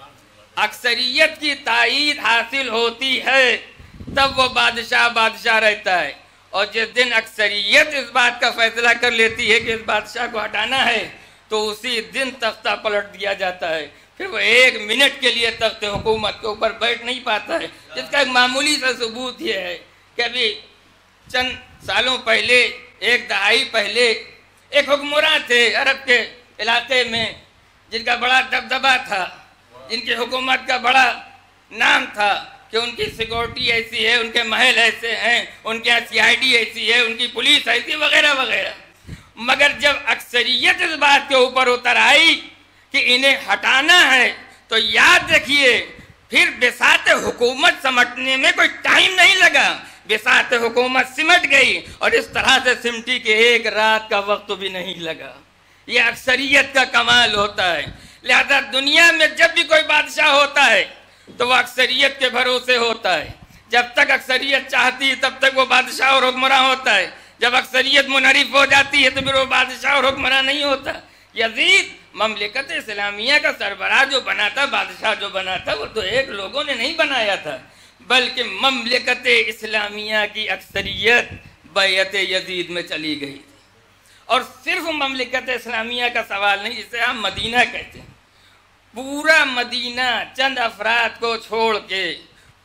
اکثریت کی تائید حاصل ہوتی ہے تب وہ بادشاہ رہتا ہے، اور جس دن اکثریت اس بات کا فیصلہ کر لیتی ہے کہ اس بادشاہ کو ہٹانا ہے تو اسی دن تختہ پلٹ دیا جاتا ہے، پھر وہ 1 منٹ کے لیے تخت حکومت کے اوپر بیٹھ نہیں پاتا ہے۔ جس کا ایک معمولی سا ثبوت یہ ہے کہ ابھی چند سالوں پہلے، 1 دہائی پہلے ایک حکمراں تھے عرب کے علاقے میں جن کا بڑا دبدبا تھا، جن کی حکومت کا بڑا نام تھا کہ ان کی سیکورٹی ایسی ہے، ان کے محل ایسے ہیں، ان کے CID ایسی ہے، ان کی پولیس ایسی وغیرہ وغیرہ۔ مگر جب اکثریت اس بات کے اوپر اتر آئی کہ انہیں ہٹانا ہے تو یاد رکھیے پھر بساط حکومت سمٹنے میں کوئی ٹائم نہیں لگا، بساط حکومت سمٹ گئی، اور اس طرح سے سمٹی کہ 1 رات کا وقت بھی نہیں لگا۔ یہ اکثریت کا کمال ہوتا ہے۔ لہذا دنیا میں جب بھی کوئی بادشاہ ہوتا ہے تو وہ اکثریت کے بھروسے ہوتا ہے، جب تک اکثریت چاہتی ہے تب تک وہ بادشاہ اور حکمراں ہوتا ہے، جب اکثریت منحرف ہو جاتی ہے تو پھر وہ بادشاہ اور حکمراں نہیں ہوتا۔ یزید مملکت اسلامیہ کا سربراہ جو بنا تھا، بادشاہ جو بنا تھا، وہ تو 1 لوگوں نے نہیں بنایا تھا، بلکہ مملکت اسلامیہ کی اکثریت بیعت یزید میں چلی گئی تھی۔ اور صرف مملکت اسلامیہ کا سوال نہیں، جسے ہم مدینہ کہتے ہیں، پورا مدینہ چند افراد کو چھوڑ کے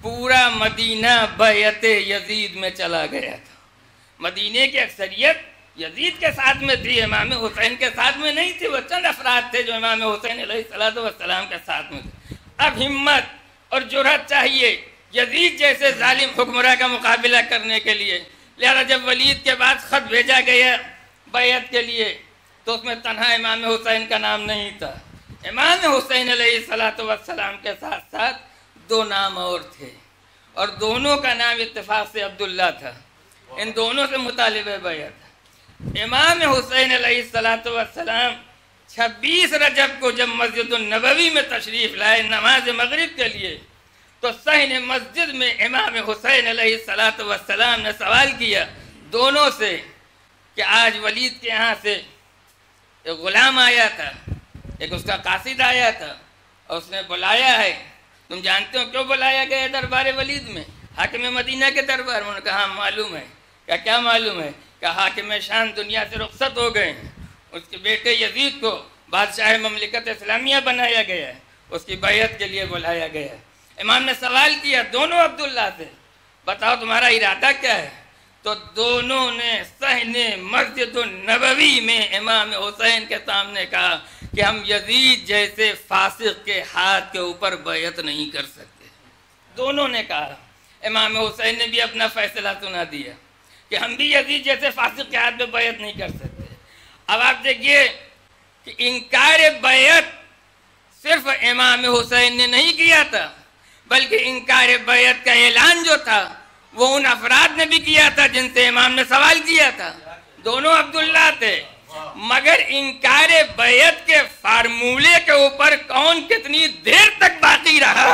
پورا مدینہ بیعت یزید میں چلا گیا تھا. مدینے کی اکثریت یزید کے ساتھ میں تھی، امام حسین کے ساتھ میں نہیں تھی. وہ چند افراد تھے جو امام حسین علیہ السلام کے ساتھ میں تھے. اب ہمت اور جرأت چاہیے یزید جیسے ظالم حکمراں کا مقابلہ کرنے کے لیے. لہذا جب ولید کے بعد خط بھیجا گیا بیعت کے لیے تو اس میں تنہا امام حسین کا نام نہیں تھا. امام حسین علیہ السلام کے ساتھ ساتھ 2 نام اور تھے، اور دونوں کا نام اتفاق سے عبداللہ تھا. ان دونوں سے مطالب بیعت. امام حسین علیہ السلام 26 رجب کو جب مسجد النبوی میں تشریف لائے نماز مغرب کے لیے تو صحن مسجد میں امام حسین علیہ السلام نے سوال کیا دونوں سے کہ آج ولید کے یہاں سے ایک غلام آیا تھا، ایک اس کا قاصد آیا تھا اور اس نے بلایا ہے. تم جانتے ہو کیوں بلایا گیا دربار ولید میں؟ حاکم مدینہ کے دربار میں. انہوں نے کہا معلوم ہے. کیا معلوم ہے؟ کہ حاکم شان دنیا سے رخصت ہو گئے ہیں. اس کے بیٹے یزید کو بادشاہ مملکت اسلامیہ بنایا گیا ہے، اس کی بیعت کے لیے بلایا گیا ہے. امام نے سوال کیا دونوں عبداللہ سے، بتاؤ تمہارا ارادہ کیا ہے؟ تو دونوں نے صحن مسجد النبوی میں امام حسین کے سامنے کہا کہ ہم یزید جیسے فاسق کے ہاتھ کے اوپر بیعت نہیں کر سکتے. دونوں نے کہا. امام حسین نے بھی اپنا فیصلہ سنا دیا کہ ہم بھی یزید جیسے فاسق کے ہاتھ میں بیعت نہیں کر سکتے. اب آپ دیکھیے کہ انکار بیعت صرف امام حسین نے نہیں کیا تھا، بلکہ انکار بیعت کا اعلان جو تھا وہ ان افراد نے بھی کیا تھا جن سے امام نے سوال کیا تھا. دونوں عبداللہ تھے، مگر انکار بیعت کے فارمولے کے اوپر کون کتنی دیر تک باقی رہا،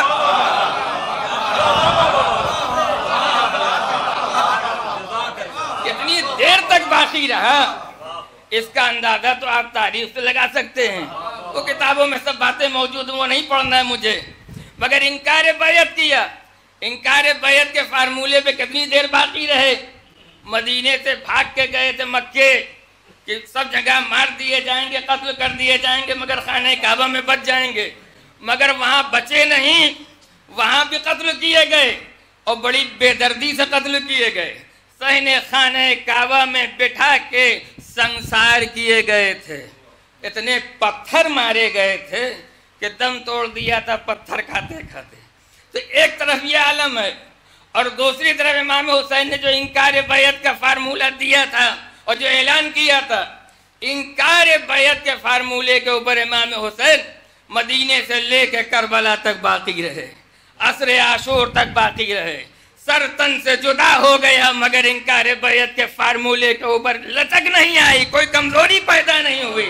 کتنی دیر تک باقی رہا، اس کا اندازہ تو آپ تاریخ سے لگا سکتے ہیں. وہ کتابوں میں سب باتیں موجود ہیں، وہ نہیں پڑھنا ہے مجھے. مگر انکار بیعت کیا. انکار بیعت کے فارمولے پہ کتنی دیر باقی رہے. مدینے سے بھاگ کے گئے تھے مکے کہ سب جگہ مار دیے جائیں گے، قتل کر دیے جائیں گے، مگر خانہ کعبہ میں بچ جائیں گے. مگر وہاں بچے نہیں، وہاں بھی قتل کیے گئے اور بڑی بے دردی سے قتل کیے گئے. صحن خانہ کعبہ میں بٹھا کے سنسار کیے گئے تھے. اتنے پتھر مارے گئے تھے کہ دم توڑ دیا تھا پتھر کھاتے کھاتے. تو ایک طرف یہ عالم ہے اور دوسری طرف امام حسین نے جو انکار بیعت کا فارمولہ دیا تھا اور جو اعلان کیا تھا، انکار بیعت کے فارمولے کے اوپر امام حسین مدینے سے لے کے کربلا تک باقی رہے، عصر عاشور تک باقی رہے. سر تن سے جدا ہو گیا مگر انکار بیعت کے فارمولے کے اوپر لچک نہیں آئی، کوئی کمزوری پیدا نہیں ہوئی.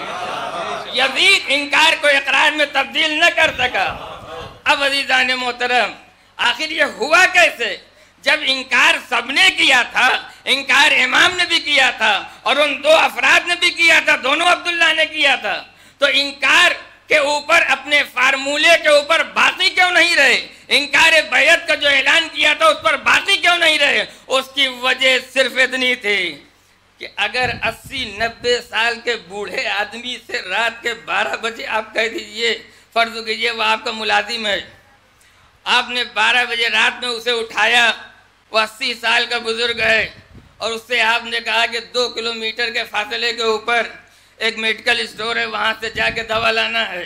یزید انکار کو اقرار میں تبدیل نہ کر سکا. اب عزیزان محترم آخر یہ ہوا کیسے؟ جب انکار سب نے کیا تھا، انکار امام نے بھی کیا تھا اور ان 2 افراد نے بھی کیا تھا، دونوں عبداللہ نے کیا تھا، تو انکار کے اوپر اپنے فارمولے کے اوپر باقی کیوں نہیں رہے؟ انکار بیعت کا جو اعلان کیا تھا اس پر باقی کیوں نہیں رہے؟ اس کی وجہ صرف اتنی تھی کہ اگر 80-90 سال کے بوڑھے آدمی سے رات کے 12 بجے آپ کہہ دیجئے، فرض کیجئے وہ آپ کا ملازم ہے، آپ نے 12 بجے رات میں اسے اٹھایا، وہ 80 سال کا بزرگ ہے اور اس سے آپ نے کہا کہ 2 کلومیٹر کے فاصلے کے اوپر ایک میڈیکل اسٹور ہے، وہاں سے جا کے دوا لانا ہے.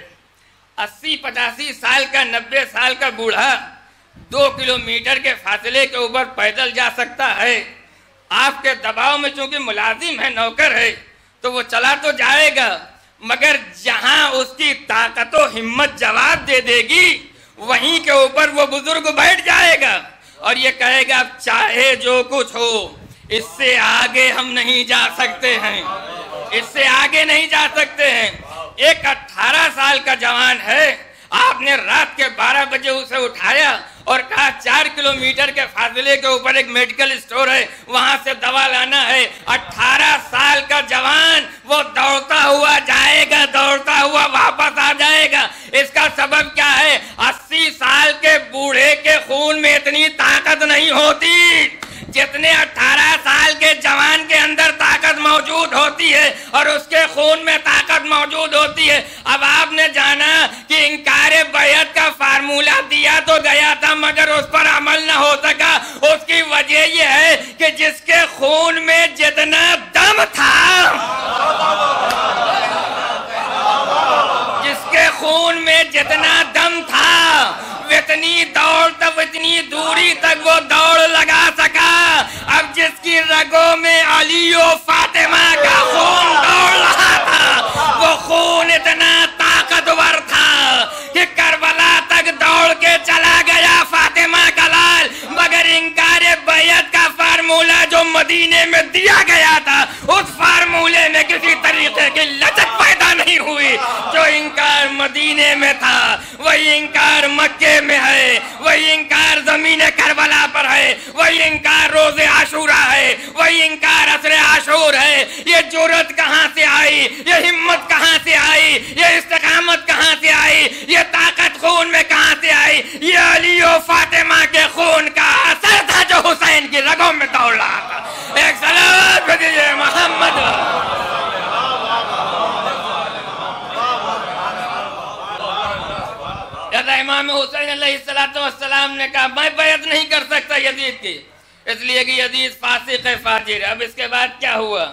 80-85 سال کا 90 سال کا بوڑھا 2 کلومیٹر کے فاصلے کے اوپر پیدل جا سکتا ہے. آپ کے دباؤ میں چونکہ ملازم ہے، نوکر ہے، تو وہ چلا تو جائے گا، مگر جہاں اس کی طاقت و ہمت جواب دے دے گی وہیں کے اوپر وہ بزرگ بیٹھ جائے گا اور یہ کہے گا اب چاہے جو کچھ ہو اس سے آگے ہم نہیں جا سکتے ہیں، اس سے آگے نہیں جا سکتے ہیں. ایک 18 سال کا جوان ہے، آپ نے رات کے 12 بجے اسے اٹھایا اور کہا 4 کلومیٹر کے فاصلے کے اوپر ایک میڈیکل اسٹور ہے، وہاں سے دوا لانا ہے. 18 سال کا جوان وہ دوڑتا ہوا جائے گا، دوڑتا ہوا واپس آ جائے گا. اس کا سبب کیا ہے؟ 80 سال کے بوڑھے کے خون میں اتنی طاقت نہیں ہوتی جتنے 18 سال کے جوان کے اندر طاقت موجود ہوتی ہے اور اس کے خون میں طاقت موجود ہوتی ہے. اب آپ نے جانا کہ انکار بیعت کا فارمولہ دیا تو گیا تھا مگر اس پر عمل مکمل نہ ہو سکا، اس کی وجہ یہ ہے کہ جس کے خون میں جتنا دم تھا، جس کے خون میں جتنا دم تھا، اتنی دوڑ تک، اتنی دوری تک وہ دوڑ لگا سکا۔ اب جس کی رگوں میں علی و فاطمہ کا خون دوڑ رہا تھا، وہ خون اتنا طاقتور تھا کہ کربلا تک دوڑ کے چلا گیا فاطمہ کا لال، مگر انکار بیعت کا فارمولہ جو مدینے میں دیا گیا تھا، اس فارمولے میں کسی طریقے کی لچک پیدا نہیں ہوئی۔ جو انکار مدینے میں تھا وہی انکار مکے میں ہے، وہی انکار زمین کربلا پر ہے، وہی انکار روز عاشورہ ہے، وہی انکار عصر عاشور ہے۔ یہ جرأت کہاں سے آئی؟ یہ ہمت کہاں سے آئی؟ یہ استقامت کہاں سے آئی؟ یہ طاقت خون میں کہاں سے آئی؟ یہ علی و فاطمہ کے خون کا اثر تھا جو حسین کی رگوں میں دوڑ رہا تھا۔ ایک صلوات بھیجیے محمد۔ امام حسین علیہ السلام نے کہا میں بیعت نہیں کر سکتا یزید کی، اس لیے کہ یزید فاسق ہے، فاجر ہے۔ اب اس کے بعد کیا ہوا؟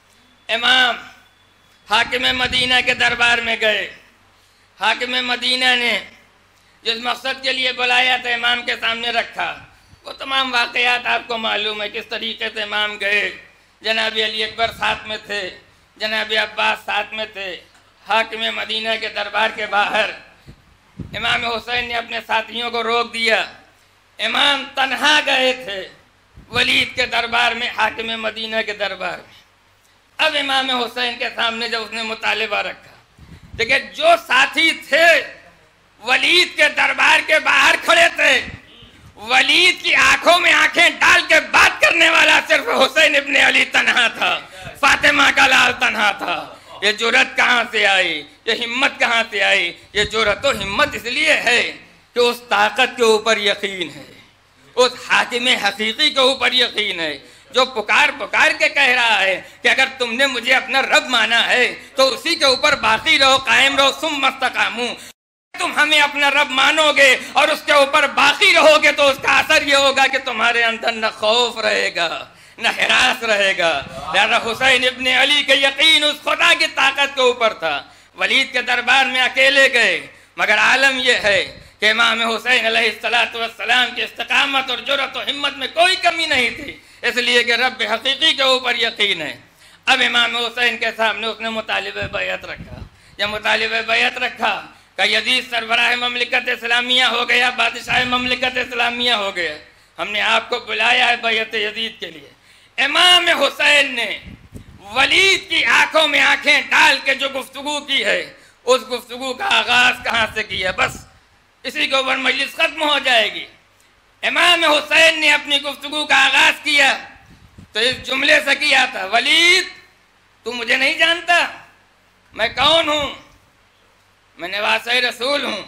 امام حاکم مدینہ کے دربار میں گئے۔ حاکم مدینہ نے جس مقصد کے لیے بلایا تھا امام کے سامنے رکھا۔ وہ تمام واقعات آپ کو معلوم ہے، کس طریقے سے امام گئے۔ جناب علی اکبر ساتھ میں تھے، جناب عباس ساتھ میں تھے۔ حاکم مدینہ کے دربار کے باہر امام حسین نے اپنے ساتھیوں کو روک دیا۔ امام تنہا گئے تھے ولید کے دربار میں، حاکم مدینہ کے دربار میں۔ اب امام حسین کے سامنے جب اس نے مطالبہ رکھا، دیکھیں جو ساتھی تھے ولید کے دربار کے باہر کھڑے تھے، ولید کی آنکھوں میں آنکھیں ڈال کے بات کرنے والا صرف حسین ابن علی تنہا تھا، فاطمہ کا لال تنہا تھا۔ یہ جرأت کہاں سے آئی؟ یہ ہمت کہاں سے آئی؟ یہ جرأت و ہمت اس لیے ہے کہ اس طاقت کے اوپر یقین ہے، اس حاکم حقیقی کے اوپر یقین ہے جو پکار کے کہہ رہا ہے کہ اگر تم نے مجھے اپنا رب مانا ہے تو اسی کے اوپر باقی رہو، قائم رہو، ثم استقاموا۔ تم ہمیں اپنا رب مانو گے اور اس کے اوپر باقی رہو گے تو اس کا اثر یہ ہوگا کہ تمہارے اندر نہ خوف رہے گا نہ ہراس رہے گا۔ لہذا حسین ابن علی کا یقین اس خدا کی طاقت کے اوپر تھا۔ ولید کے دربار میں اکیلے گئے، مگر عالم یہ ہے کہ امام حسین علیہ السلام کی استقامت اور جرأت و ہمت میں کوئی کمی نہیں تھی، اس لیے کہ رب حقیقی کے اوپر یقین ہے۔ اب امام حسین کے سامنے اس نے مطالبہ بیعت رکھا۔ جب مطالبہ بیعت رکھا کہ یزید سربراہ مملکت اسلامیہ ہو گیا، بادشاہ مملکت اسلامیہ ہو گیا، ہم نے آپ کو بلایا ہے بیعت یزید کے لیے۔ امام حسین نے ولید کی آنکھوں میں آنکھیں ڈال کے جو گفتگو کی ہے، اس گفتگو کا آغاز کہاں سے کیا؟ بس اسی کے اوپر مجلس ختم ہو جائے گی۔ امام حسین نے اپنی گفتگو کا آغاز کیا تو اس جملے سے کیا تھا، ولید تو مجھے نہیں جانتا، میں کون ہوں؟ میں نواسہ رسول ہوں۔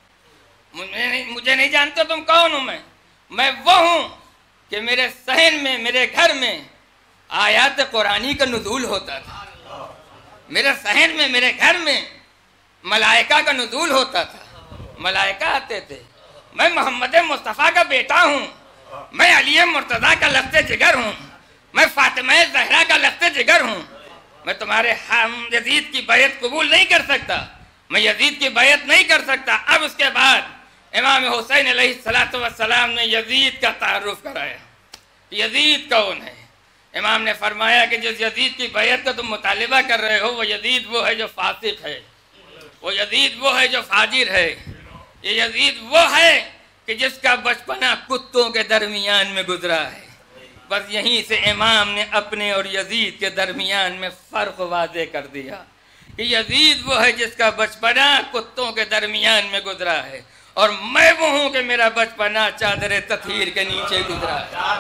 مجھے نہیں جانتا تم کون ہوں؟ میں وہ ہوں کہ میرے صحن میں، میرے گھر میں آیات قرآنی کا نزول ہوتا تھا۔ میرے صحن میں، میرے گھر میں ملائکہ کا نزول ہوتا تھا، ملائکہ آتے تھے۔ میں محمد مصطفیٰ کا بیٹا ہوں، میں علی مرتضیٰ کا لخت جگر ہوں، میں فاطمہ زہرا کا لخت جگر ہوں۔ میں تمہارے یزید کی بیعت قبول نہیں کر سکتا، میں یزید کی بیعت نہیں کر سکتا۔ اب اس کے بعد امام حسین علیہ السلام نے یزید کا تعارف کرایا۔ یزید کون ہے؟ امام نے فرمایا کہ جس یزید کی بیعت کا تم مطالبہ کر رہے ہو وہ یزید وہ ہے جو فاسق ہے، وہ یزید وہ ہے جو فاجر ہے، یہ یزید وہ ہے کہ جس کا بچپنا کتوں کے درمیان میں گزرا ہے۔ بس یہیں سے امام نے اپنے اور یزید کے درمیان میں فرق واضح کر دیا کہ یزید وہ ہے جس کا بچپنا کتوں کے درمیان میں گزرا ہے، اور میں وہ ہوں کہ میرا بچپنا چادر تطہیر کے نیچے گزرا ہے۔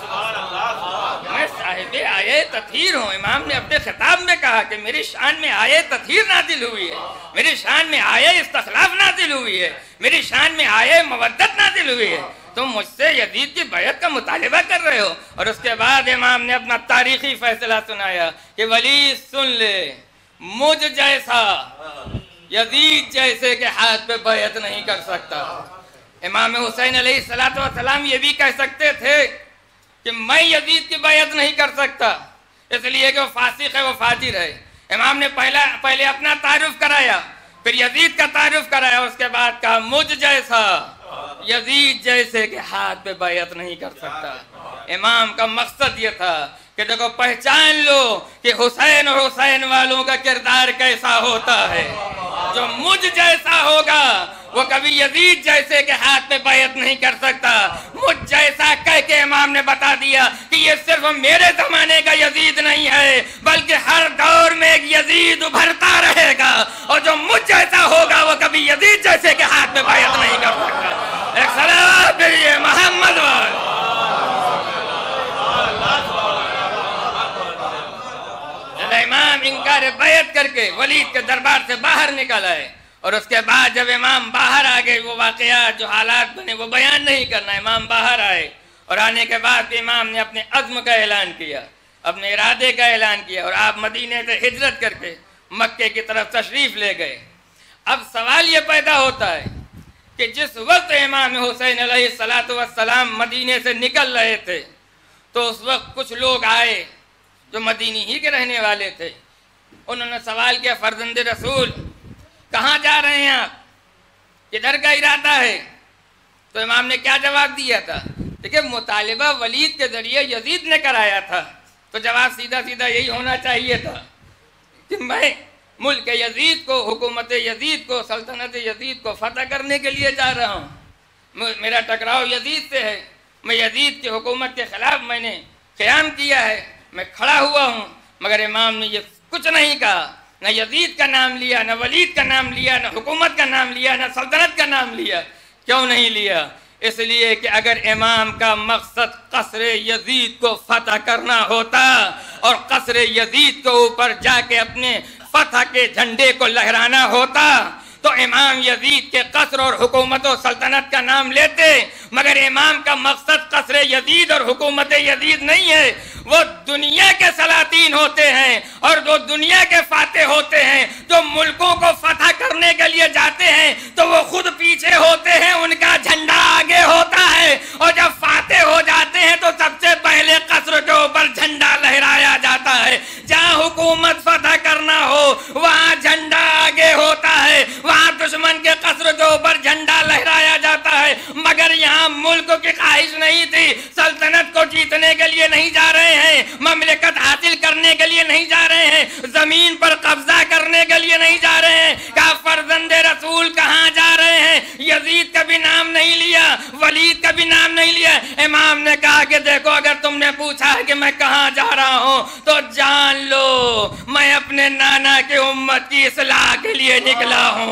میں صاحب آیے تطہیر ہوں۔ امام نے اپنے خطاب میں کہا کہ میری شان میں آیے تطہیر نازل ہوئی ہے، میری شان میں آیے استخلاف نازل ہوئی ہے، میری شان میں آیے مودت نازل ہوئی ہے۔ تم مجھ سے یزید کی بیعت کا مطالبہ کر رہے ہو۔ اور اس کے بعد امام نے اپنا تاریخی فیصلہ سنایا کہ ولید سن لے، مجھ جیسا یزید جیسے کے ہاتھ پہ بیعت نہیں کر سکتا۔ امام حسین علیہ السلام یہ بھی کہہ سکتے تھے کہ میں یزید کی بیعت نہیں کر سکتا، اس لیے کہ وہ فاسق ہے، وہ فاجر ہے۔ امام نے پہلے اپنا تعارف کرایا، پھر یزید کا تعارف کرایا، اس کے بعد کہا مجھ جیسا یزید جیسے کہ ہاتھ پہ بیعت نہیں کر سکتا۔ امام کا مقصد یہ تھا کہ دیکھو پہچان لو کہ حسین اور حسین والوں کا کردار کیسا ہوتا ہے۔ جو مجھ جیسا ہوگا وہ کبھی یزید جیسے کہ ہاتھ پہ بیعت نہیں کر سکتا۔ مجھ جیسا کہہ کے امام نے بتا دیا کہ یہ صرف میرے زمانے کا یزید نہیں ہے، بلکہ ہر دور میں ایک یزید ابھرتا رہے گا، اور جو مجھ جیسا ہوگا وہ کبھی یزید جیسے کہ ہاتھ پہ بیعت نہیں کر سکتا۔ ایک صلوات بھیجیے محمد والے۔ امام انکار بیعت کر کے ولید کے دربار سے باہر نکل آئے، اور اس کے بعد جب امام باہر آ گئے، وہ واقعات جو حالات بنے وہ بیان نہیں کرنا، امام باہر آئے، اور آنے کے بعد امام نے اپنے عزم کا اعلان کیا، اپنے ارادے کا اعلان کیا، اور آپ مدینے سے ہجرت کر کے مکے کی طرف تشریف لے گئے۔ اب سوال یہ پیدا ہوتا ہے کہ جس وقت امام حسین علیہ السلام مدینے سے نکل رہے تھے تو اس وقت کچھ لوگ آئے جو مدینی ہی کے رہنے والے تھے، انہوں نے سوال کیا فرزند رسول کہاں جا رہے ہیں آپ، کدھر کا ارادہ ہے؟ تو امام نے کیا جواب دیا تھا؟ دیکھیں مطالبہ ولید کے ذریعے یزید نے کرایا تھا، تو جواب سیدھا سیدھا یہی ہونا چاہیے تھا کہ میں ملک یزید کو، حکومت یزید کو، سلطنت یزید کو فتح کرنے کے لیے جا رہا ہوں، میرا ٹکراؤ یزید سے ہے، میں یزید کی حکومت کے خلاف میں نے قیام کیا ہے، میں کھڑا ہوا ہوں۔ مگر امام نے یہ کچھ نہیں کہا، نہ یزید کا نام لیا، نہ ولید کا نام لیا، نہ حکومت کا نام لیا، نہ سلطنت کا نام لیا۔ کیوں نہیں لیا؟ اس لیے کہ اگر امام کا مقصد قصر یزید کو فتح کرنا ہوتا اور قصر یزید کو اوپر جا کے اپنے فتح کے جھنڈے کو لہرانا ہوتا تو امام یزید کے قصر اور حکومت و سلطنت کا نام لیتے، مگر امام کا مقصد قصر یزید اور حکومت یزید نہیں ہے، وہ دنیا کے سلاطین ہوتے ہیں، اور جو دنیا کے فاتح ہوتے ہیں، جو ملکوں کو فتح کرنے کے لیے جاتے ہیں تو وہ خود پیچھے ہوتے ہیں، ان کا جھنڈا آگے ہوتا ہے، اور جب فاتح ہو جاتے ہیں تو سب سے پہلے قصر کے اوپر جھنڈا لہرایا جاتا ہے۔ جہاں حکومت فتح کرنا ہو وہاں جھنڈا آگے ہوتا ہے، وہاں دشمن کے قصر کے اوپر جھنڈا لہرایا جاتا ہے، مگر یہاں ملک کی خواہش نہیں تھی، سلطنت کو جیتنے کے لیے نہیں جا رہے ہیں، مملکت حاصل کرنے کے لیے نہیں جا رہے ہیں، زمین پر قبضہ کرنے کے لیے نہیں جا رہے ہیں۔ کہا فرزند رسول کہاں جا رہے ہیں؟ یزید کا بھی نام نہیں لیا، ولید کا بھی نام نہیں لیا۔ امام نے کہا کہ دیکھو اگر تم نے پوچھا ہے کہ میں کہاں جا رہا ہوں تو جان لو میں اپنے نانا کی امت کی اصلاح کے لیے نکلا ہوں،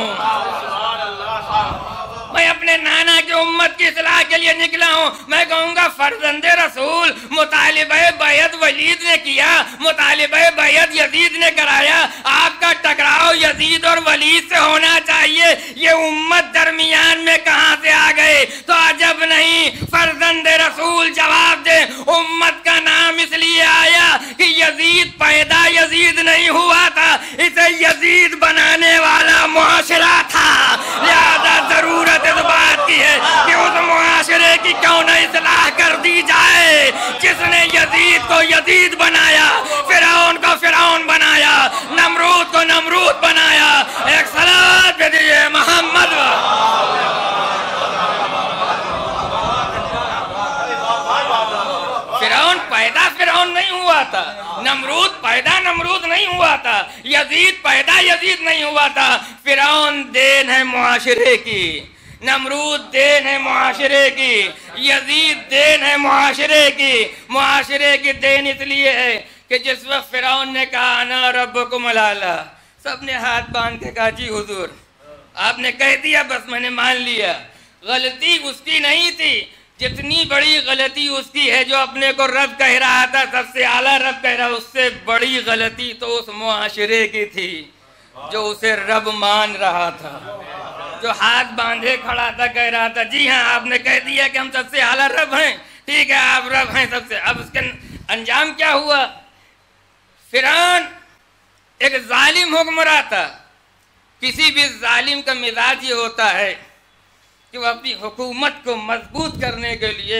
میں اپنے نانا کی امت کی اصلاح کے لیے نکلا ہوں۔ میں کہوں گا فرزند رسول مطالبہ بیعت ولید نے کیا، مطالبہ بیعت یزید نے کرایا، آپ کا ٹکراؤ یزید اور ولید سے ہونا چاہیے، یہ امت درمیان میں کہاں سے آ گئے؟ تو عجب نہیں فرزند رسول جواب دے، امت کا نام اس لیے آیا کہ یزید پیدا یزید نہیں ہوا تھا، اسے یزید بنانے والا معاشرہ تھا، لہذا ضرورت اس بات کی ہے کہ اس معاشرے کی کیوں نہ اصلاح کر دی جائے۔ جس نے یزید کو یزید بنایا، فرعون کو فرعون بنایا، نمرود کو نمرود بنایا۔ ایک صلوات بھیجیے محمد فرعون پیدا فرعون نہیں ہوا تھا، نمرود پیدا نمرود نہیں ہوا تھا، یزید پیدا یزید نہیں ہوا تھا۔ فرعون دین ہے معاشرے کی، نمرود دین ہے معاشرے کی، یزید دین ہے معاشرے کی۔ معاشرے کی دین اس لیے ہے کہ جس وقت فرعون نے کہا انا ربکم الاعلی، سب نے ہاتھ باندھ کے کہا جی حضور، آپ نے کہہ دیا بس میں نے مان لیا۔ غلطی اس کی نہیں تھی، جتنی بڑی غلطی اس کی ہے جو اپنے کو رب کہہ رہا تھا، سب سے اعلیٰ رب کہہ رہا، اس سے بڑی غلطی تو اس معاشرے کی تھی جو اسے رب مان رہا تھا، جو ہاتھ باندھے کھڑا تھا، کہہ رہا تھا جی ہاں آپ نے کہہ دیا کہ ہم سب سے اعلیٰ رب ہیں، ٹھیک ہے آپ رب ہیں سب سے۔ اب اس کا انجام کیا ہوا؟ فرعون ایک ظالم حکمراں تھا، کسی بھی ظالم کا مزاج یہ ہوتا ہے کہ وہ اپنی حکومت کو مضبوط کرنے کے لیے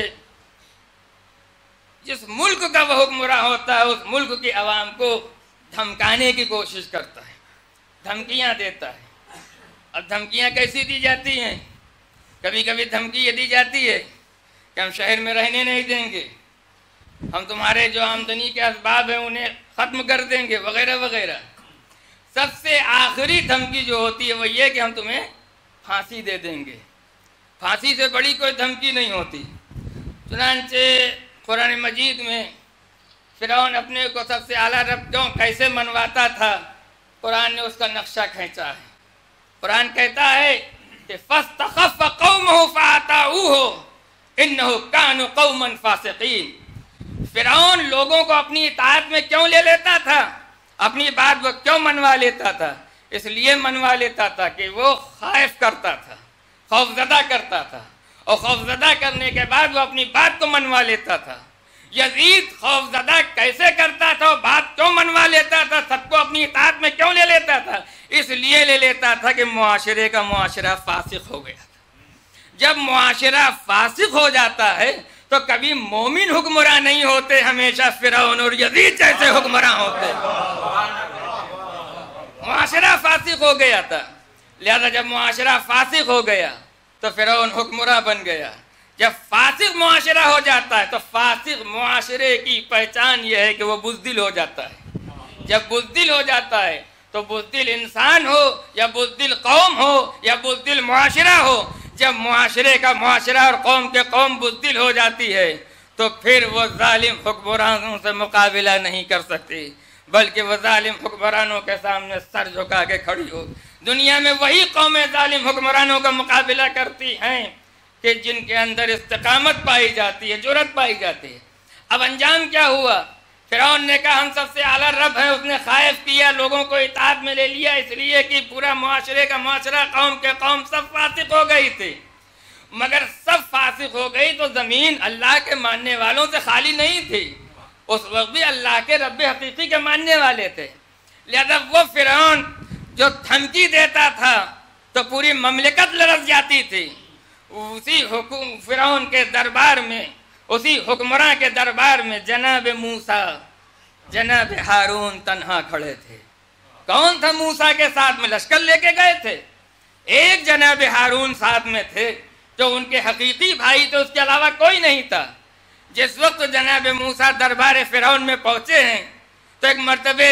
جس ملک کا وہ حکمراں ہوتا ہے اس ملک کی عوام کو دھمکانے کی کوشش کرتا ہے، دھمکیاں دیتا ہے۔ اب دھمکیاں کیسی دی جاتی ہیں؟ کبھی کبھی دھمکی یہ دی جاتی ہے کہ ہم شہر میں رہنے نہیں دیں گے، ہم تمہارے جو آمدنی کے اسباب ہیں انہیں ختم کر دیں گے، وغیرہ وغیرہ۔ سب سے آخری دھمکی جو ہوتی ہے وہ یہ کہ ہم تمہیں پھانسی دے دیں گے۔ پھانسی سے بڑی کوئی دھمکی نہیں ہوتی۔ چنانچہ قرآن مجید میں فرعون اپنے کو سب سے اعلیٰ رب کیوں کیسے منواتا تھا، قرآن نے اس کا نقشہ کھینچا ہے۔ قرآن کہتا ہے کہ فاستخف قومه فأطاعوه إنه كانوا قوما فاسقين۔ فرعون لوگوں کو اپنی اطاعت میں کیوں لے لیتا تھا، اپنی بات وہ کیوں منوا لیتا تھا؟ اس لیے منوا لیتا تھا کہ وہ خائف کرتا تھا، خوفزدہ کرتا تھا، اور خوفزدہ کرنے کے بعد وہ اپنی بات کو منوا لیتا تھا۔ یزید خوفزدہ کیسے کرتا تھا، وہ بات کیوں منوا لیتا تھا، سب کو اپنی اطاعت میں کیوں لے لیتا تھا؟ اس لیے لے لیتا تھا کہ معاشرے کا معاشرہ فاسق ہو گیا تھا۔ جب معاشرہ فاسق ہو جاتا ہے تو کبھی مومن حکمراں نہیں ہوتے، ہمیشہ فرعون اور یزید جیسے حکمراں ہوتے۔ معاشرہ فاسق ہو گیا تھا، لہذا جب معاشرہ فاسق ہو گیا تو فرعون حکمراں بن گیا۔ جب فاسق معاشرہ ہو جاتا ہے تو فاسق معاشرے کی پہچان یہ ہے کہ وہ بزدل ہو جاتا ہے۔ جب بزدل ہو جاتا ہے تو بزدل انسان ہو یا بزدل قوم ہو یا بزدل معاشرہ ہو، جب معاشرے کا معاشرہ اور قوم کے قوم بزدل ہو جاتی ہے تو پھر وہ ظالم حکمرانوں سے مقابلہ نہیں کر سکتی، بلکہ وہ ظالم حکمرانوں کے سامنے سر جھکا کے کھڑی ہو۔ دنیا میں وہی قومیں ظالم حکمرانوں کا مقابلہ کرتی ہیں کہ جن کے اندر استقامت پائی جاتی ہے، جرأت پائی جاتی ہے۔ اب انجام کیا ہوا؟ فرعون نے کہا ہم سب سے اعلیٰ رب ہیں، اس نے خائف کیا، لوگوں کو اطاعت میں لے لیا، اس لیے کہ پورا معاشرے کا معاشرہ، قوم کے قوم سب فاسق ہو گئی تھی۔ مگر سب فاسق ہو گئی تو زمین اللہ کے ماننے والوں سے خالی نہیں تھی، اس وقت بھی اللہ کے رب حقیقی کے ماننے والے تھے۔ لہذا وہ فرعون جو دھمکی دیتا تھا تو پوری مملکت لرز جاتی تھی۔ اسی فرعون کے دربار میں، اسی حکمراں کے دربار میں جناب موسیٰ، جناب ہارون تنہا کھڑے تھے۔ کون تھا موسیٰ کے ساتھ میں؟ لشکر لے کے گئے تھے۔ ایک جناب ہارون ساتھ میں تھے جو ان کے حقیقی بھائی تھے، اس کے علاوہ کوئی نہیں تھا۔ جس وقت جناب موسیٰ دربار فرعون میں پہنچے ہیں تو ایک مرتبہ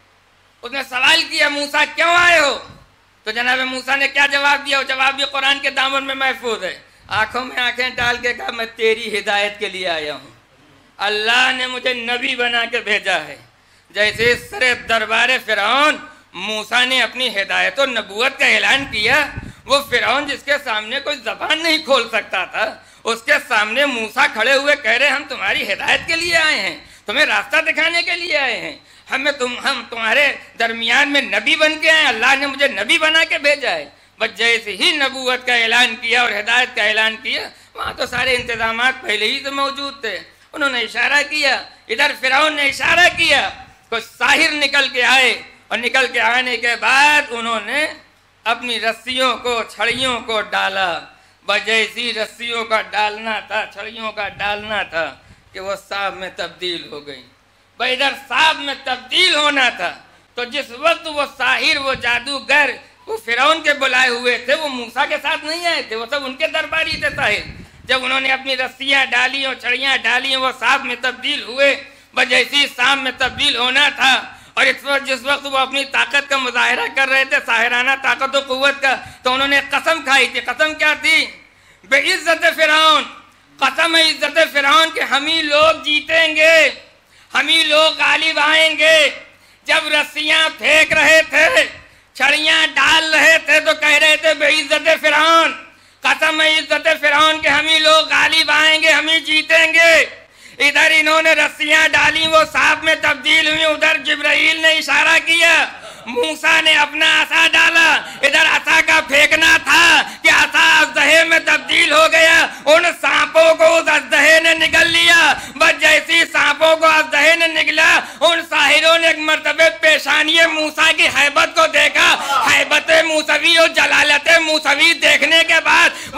اس نے سوال کیا موسیٰ کیوں آئے ہو؟ تو جناب موسیٰ نے کیا جواب دیا؟ وہ جواب بھی قرآن کے دامن میں محفوظ ہے۔ آنکھوں میں آنکھیں ڈال کے کہا میں تیری ہدایت کے لیے آیا ہوں، اللہ نے مجھے نبی بنا کے بھیجا ہے۔ جیسے سر دربار فرعون موسیٰ نے اپنی ہدایت و نبوت کا اعلان کیا، وہ فرعون جس کے سامنے کوئی زبان نہیں کھول سکتا تھا، اس کے سامنے موسیٰ کھڑے ہوئے کہہ رہے ہم تمہاری ہدایت کے لیے آئے ہیں، تمہیں راستہ دکھانے کے لیے آئے ہیں، ہم تمہارے درمیان میں نبی بن کے آئے، اللہ نے مجھے نبی بنا کے بھیجا ہے۔ بس جیسے ہی نبوت کا اعلان کیا اور ہدایت کا اعلان کیا، وہاں تو سارے انتظامات پہلے ہی سے موجود تھے۔ انہوں نے اشارہ کیا، ادھر فرعون نے اشارہ کیا، کچھ ساحر نکل کے آئے، اور نکل کے آنے کے بعد انہوں نے اپنی رسیوں کو، چھڑیوں کو ڈالا۔ بس جیسی رسیوں کا ڈالنا تھا، چھڑیوں کا ڈالنا تھا کہ وہ سانپ میں تبدیل ہو گئی۔ بس ادھر سانپ میں تبدیل ہونا تھا تو جس وقت وہ ساحر، وہ جادوگر، وہ فرعون کے بلائے ہوئے تھے، وہ موسیٰ کے ساتھ نہیں آئے تھے، وہ سب ان کے درباری تھے ساحر۔ جب انہوں نے اپنی رسیاں ڈالی اور چھڑیاں ڈالی، وہ سانپ میں تبدیل ہوئے۔ بس جیسی سانپ میں تبدیل ہونا تھا اور جس وقت وہ اپنی طاقت کا مظاہرہ کر رہے تھے، ساحرانہ طاقت و قوت کا، تو انہوں نے قسم کھائی تھی۔ قسم کیا تھی؟ بے عزت فرعون، قسم عزت فرعون کہ ہم ہی لوگ جیتیں گے، ہم ہی لوگ غالب آئیں گے۔ جب رسیاں پھینک رہے تھے، چھڑیاں ڈال رہے تھے تو کہہ رہے تھے بے عزت فرعون، قسم عزت فرعون کہ ہم ہی لوگ غالب آئیں گے، ہم ہی جیتیں گے۔ ادھر انہوں نے رسیاں ڈالی، وہ سانپ میں تبدیل ہوئی۔ ادھر جبرائیل نے اشارہ کیا، موسیٰ نے اپنا عصا ڈالا، ادھر عصا کا پھینکنا تھا کہ عصا اژدہے میں تبدیل ہو گیا۔ ان سانپوں کو اس اژدہے نے نگل لیا۔ بس جیسی سانپوں کو اژدہے نے نگلا، ان ساحروں نے ایک مرتبہ پیشانی موسیٰ کی ہیبت کو دیکھا۔ ہیبت موسوی اور جلالت موسوی دیکھنے کے بعد وہ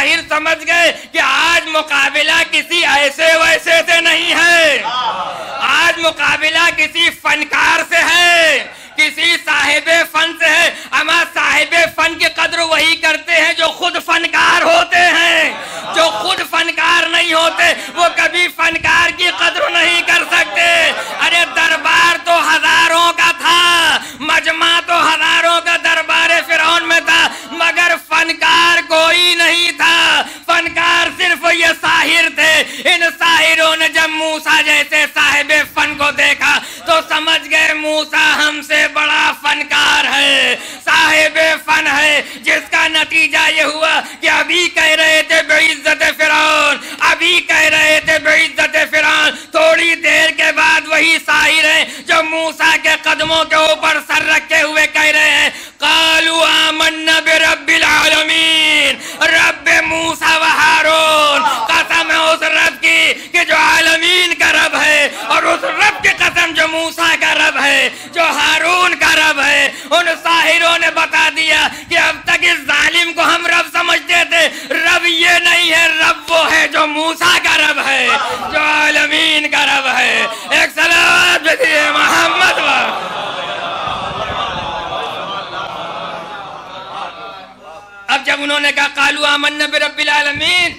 ظاہر سمجھ گئے کہ آج مقابلہ کسی ایسے ویسے سے نہیں ہے، آج مقابلہ کسی فنکار سے ہے، کسی صاحب فن سے ہے۔ اما صاحب فن کی قدر وہی کرتے ہیں جو خود فنکار ہوتے ہیں، جو خود فنکار نہیں ہوتے وہ کبھی فنکار کی قدر نہیں کر سکتے۔ ارے دربار تو ہزاروں کا تھا، مجمع تو ہزاروں کا دربار فرعون میں تھا، مگر فنکار کوئی نہیں تھا، فنکار صرف یہ ساحر تھے۔ ان ساحروں نے جب موسیٰ جیسے صاحب فن کو دیکھا تو سمجھ گئے موسیٰ ہم سے بڑا فنکار ہے، صاحب فن ہے، جس کا نتیجہ یہ ہوا کہ ابھی کہہ رہے تھے بعزت فرعون، ابھی کہہ رہے تھے بعزت فرعون، تھوڑی دیر کے بعد وہی ساحر ہیں جو موسیٰ کے قدموں کے اوپر سر رکھے ہوئے کہہ رہے ہیں قالوا آمنا برب العالمین، رب موسیٰ و ہارون، قسم ہے اس رب کی کہ جو عالمین کا رب ہے، اور اس رب کی قسم جو موسیٰ کا رب ہے، جو ہارون کا رب ہے۔ ان ساحروں نے بتا دیا کہ اب تک اس ظالم کو ہم رب سمجھتے تھے، رب یہ نہیں ہے، رب وہ ہے جو موسیٰ کا رب ہے، جو عالمین کا رب ہے۔ ایک صلوات بھیجیے محمد اب جب انہوں نے کہا قالوا آمنا برب العالمین،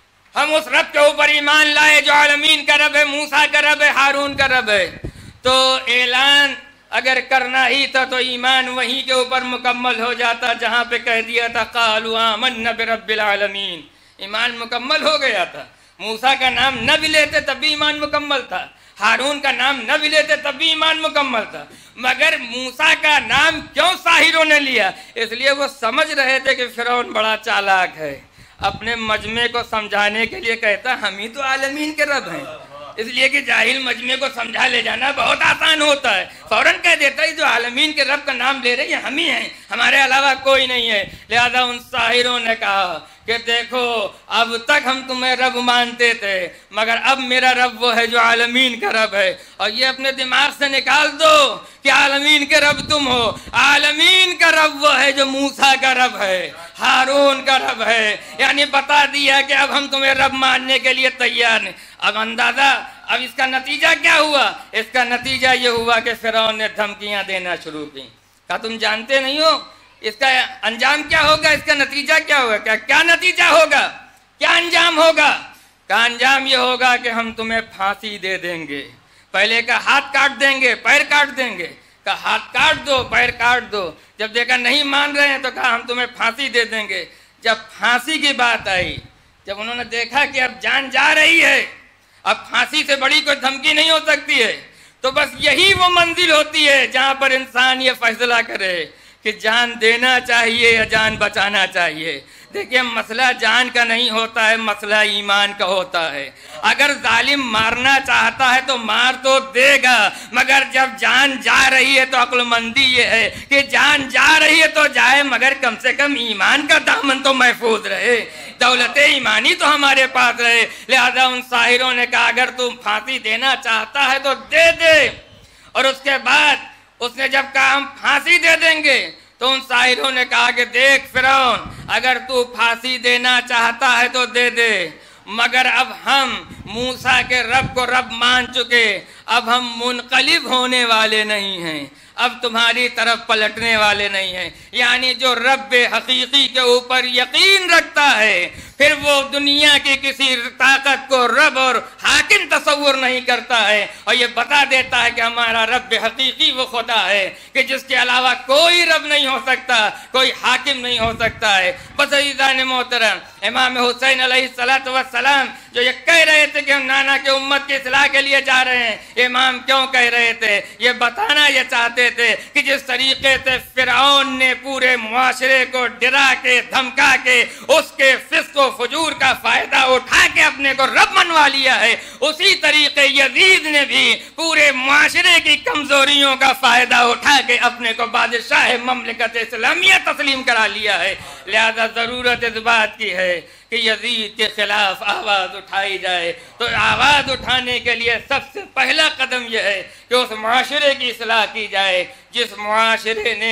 ہم اس رب کے اوپر ایمان لائے جو عالمین کا رب ہے، موسیٰ کا رب ہے، ہارون کا رب ہے، تو اعلان اگر کرنا ہی تھا تو ایمان وہیں کے اوپر مکمل ہو جاتا جہاں پہ کہہ دیا تھا قالوا آمنا برب العالمین، ایمان مکمل ہو گیا تھا۔ موسیٰ کا نام نہ بھی لیتے تب بھی ایمان مکمل تھا، ہارون کا نام نہ بھی لیتے تب بھی ایمان مکمل تھا، مگر موسیٰ کا نام کیوں ساحروں نے لیا؟ اس لیے وہ سمجھ رہے تھے کہ فرعون بڑا چالاک ہے، اپنے مجمع کو سمجھانے کے لیے کہتا ہم ہی تو عالمین کے رب ہیں، اس لیے کہ جاہل مجمع کو سمجھا لے جانا بہت آسان ہوتا ہے، فوراً کہہ دیتا ہے جو عالمین کے رب کا نام لے رہے ہیں ہم ہی ہیں، ہمارے علاوہ کوئی نہیں ہے۔ لہذا ان ساحروں نے کہا کہ دیکھو اب تک ہم تمہیں رب مانتے تھے، مگر اب میرا رب وہ ہے جو عالمین کا رب ہے، اور یہ اپنے دماغ سے نکال دو کہ عالمین کے رب تم ہو، عالمین کا رب وہ ہے جو موسیٰ کا رب ہے، ہارون کا رب ہے، یعنی بتا دیا کہ اب ہم تمہیں رب ماننے کے لیے تیار ہیں۔ اب اندازہ، اب اس کا نتیجہ کیا ہوا؟ اس کا نتیجہ یہ ہوا کہ فرعون نے دھمکیاں دینا شروع کی، کہا تم جانتے نہیں ہو اس کا انجام کیا ہوگا، اس کا نتیجہ کیا ہوگا، کیا نتیجہ ہوگا، کیا انجام ہوگا؟ کا انجام یہ ہوگا کہ ہم تمہیں پھانسی دے دیں گے، پہلے کا ہاتھ کاٹ دیں گے، پیر کاٹ دیں گے، کہا ہاتھ کاٹ دو، پیر کاٹ دو، جب دیکھا نہیں مان رہے ہیں تو کہا ہم تمہیں پھانسی دے دیں گے۔ جب پھانسی کی بات آئی، جب انہوں نے دیکھا کہ اب جان جا رہی ہے، اب پھانسی سے بڑی کوئی دھمکی نہیں ہو سکتی ہے، تو بس یہی وہ منزل ہوتی ہے جہاں پر انسان یہ فیصلہ کرے کہ جان دینا چاہیے یا جان بچانا چاہیے۔ دیکھیں مسئلہ جان کا نہیں ہوتا ہے، مسئلہ ایمان کا ہوتا ہے۔ اگر ظالم مارنا چاہتا ہے تو مار تو دے گا، مگر جب جان جا رہی ہے تو عقل مندی یہ ہے کہ جان جا رہی ہے تو جائے، مگر کم سے کم ایمان کا دامن تو محفوظ رہے، دولت ایمانی تو ہمارے پاس رہے۔ لہذا ان ساحروں نے کہا اگر تم پھانسی دینا چاہتا ہے تو دے دے، اور اس کے بعد اس نے جب کہا ہم پھانسی دے دیں گے تو ان ساحروں نے کہا کہ دیکھ فرعون اگر تو پھانسی دینا چاہتا ہے تو دے دے، مگر اب ہم موسیٰ کے رب کو رب مان چکے، اب ہم منقلب ہونے والے نہیں ہیں، اب تمہاری طرف پلٹنے والے نہیں ہیں۔ یعنی جو رب حقیقی کے اوپر یقین رکھتا ہے پھر وہ دنیا کی کسی طاقت کو رب اور حاکم تصور نہیں کرتا ہے، اور یہ بتا دیتا ہے کہ ہمارا رب حقیقی وہ خدا ہے کہ جس کے علاوہ کوئی رب نہیں ہو سکتا، کوئی حاکم نہیں ہو سکتا ہے۔ بس عزیزان محترم، امام حسین علیہ السلام جو یہ کہہ رہے تھے کہ ہم نانا کے امت کی اصلاح کے لیے جا رہے ہیں، امام کیوں کہہ رہے تھے؟ یہ بتانا یہ چاہتے تھے کہ جس طریقے سے فرعون نے پورے معاشرے کو ڈرا کے دھمکا کے اس کے فسق و فجور کا فائدہ اٹھا کے اپنے کو رب منوا لیا ہے، اسی طریقے یزید نے بھی پورے معاشرے کی کمزوریوں کا فائدہ اٹھا کے اپنے کو بادشاہ مملکت اسلامیہ تسلیم کرا لیا ہے۔ لہذا ضرورت اس بات کی ہے کہ یزید کے خلاف آواز اٹھائی جائے، تو آواز اٹھانے کے لیے سب سے پہلا قدم یہ ہے کہ اس معاشرے کی اصلاح کی جائے جس معاشرے نے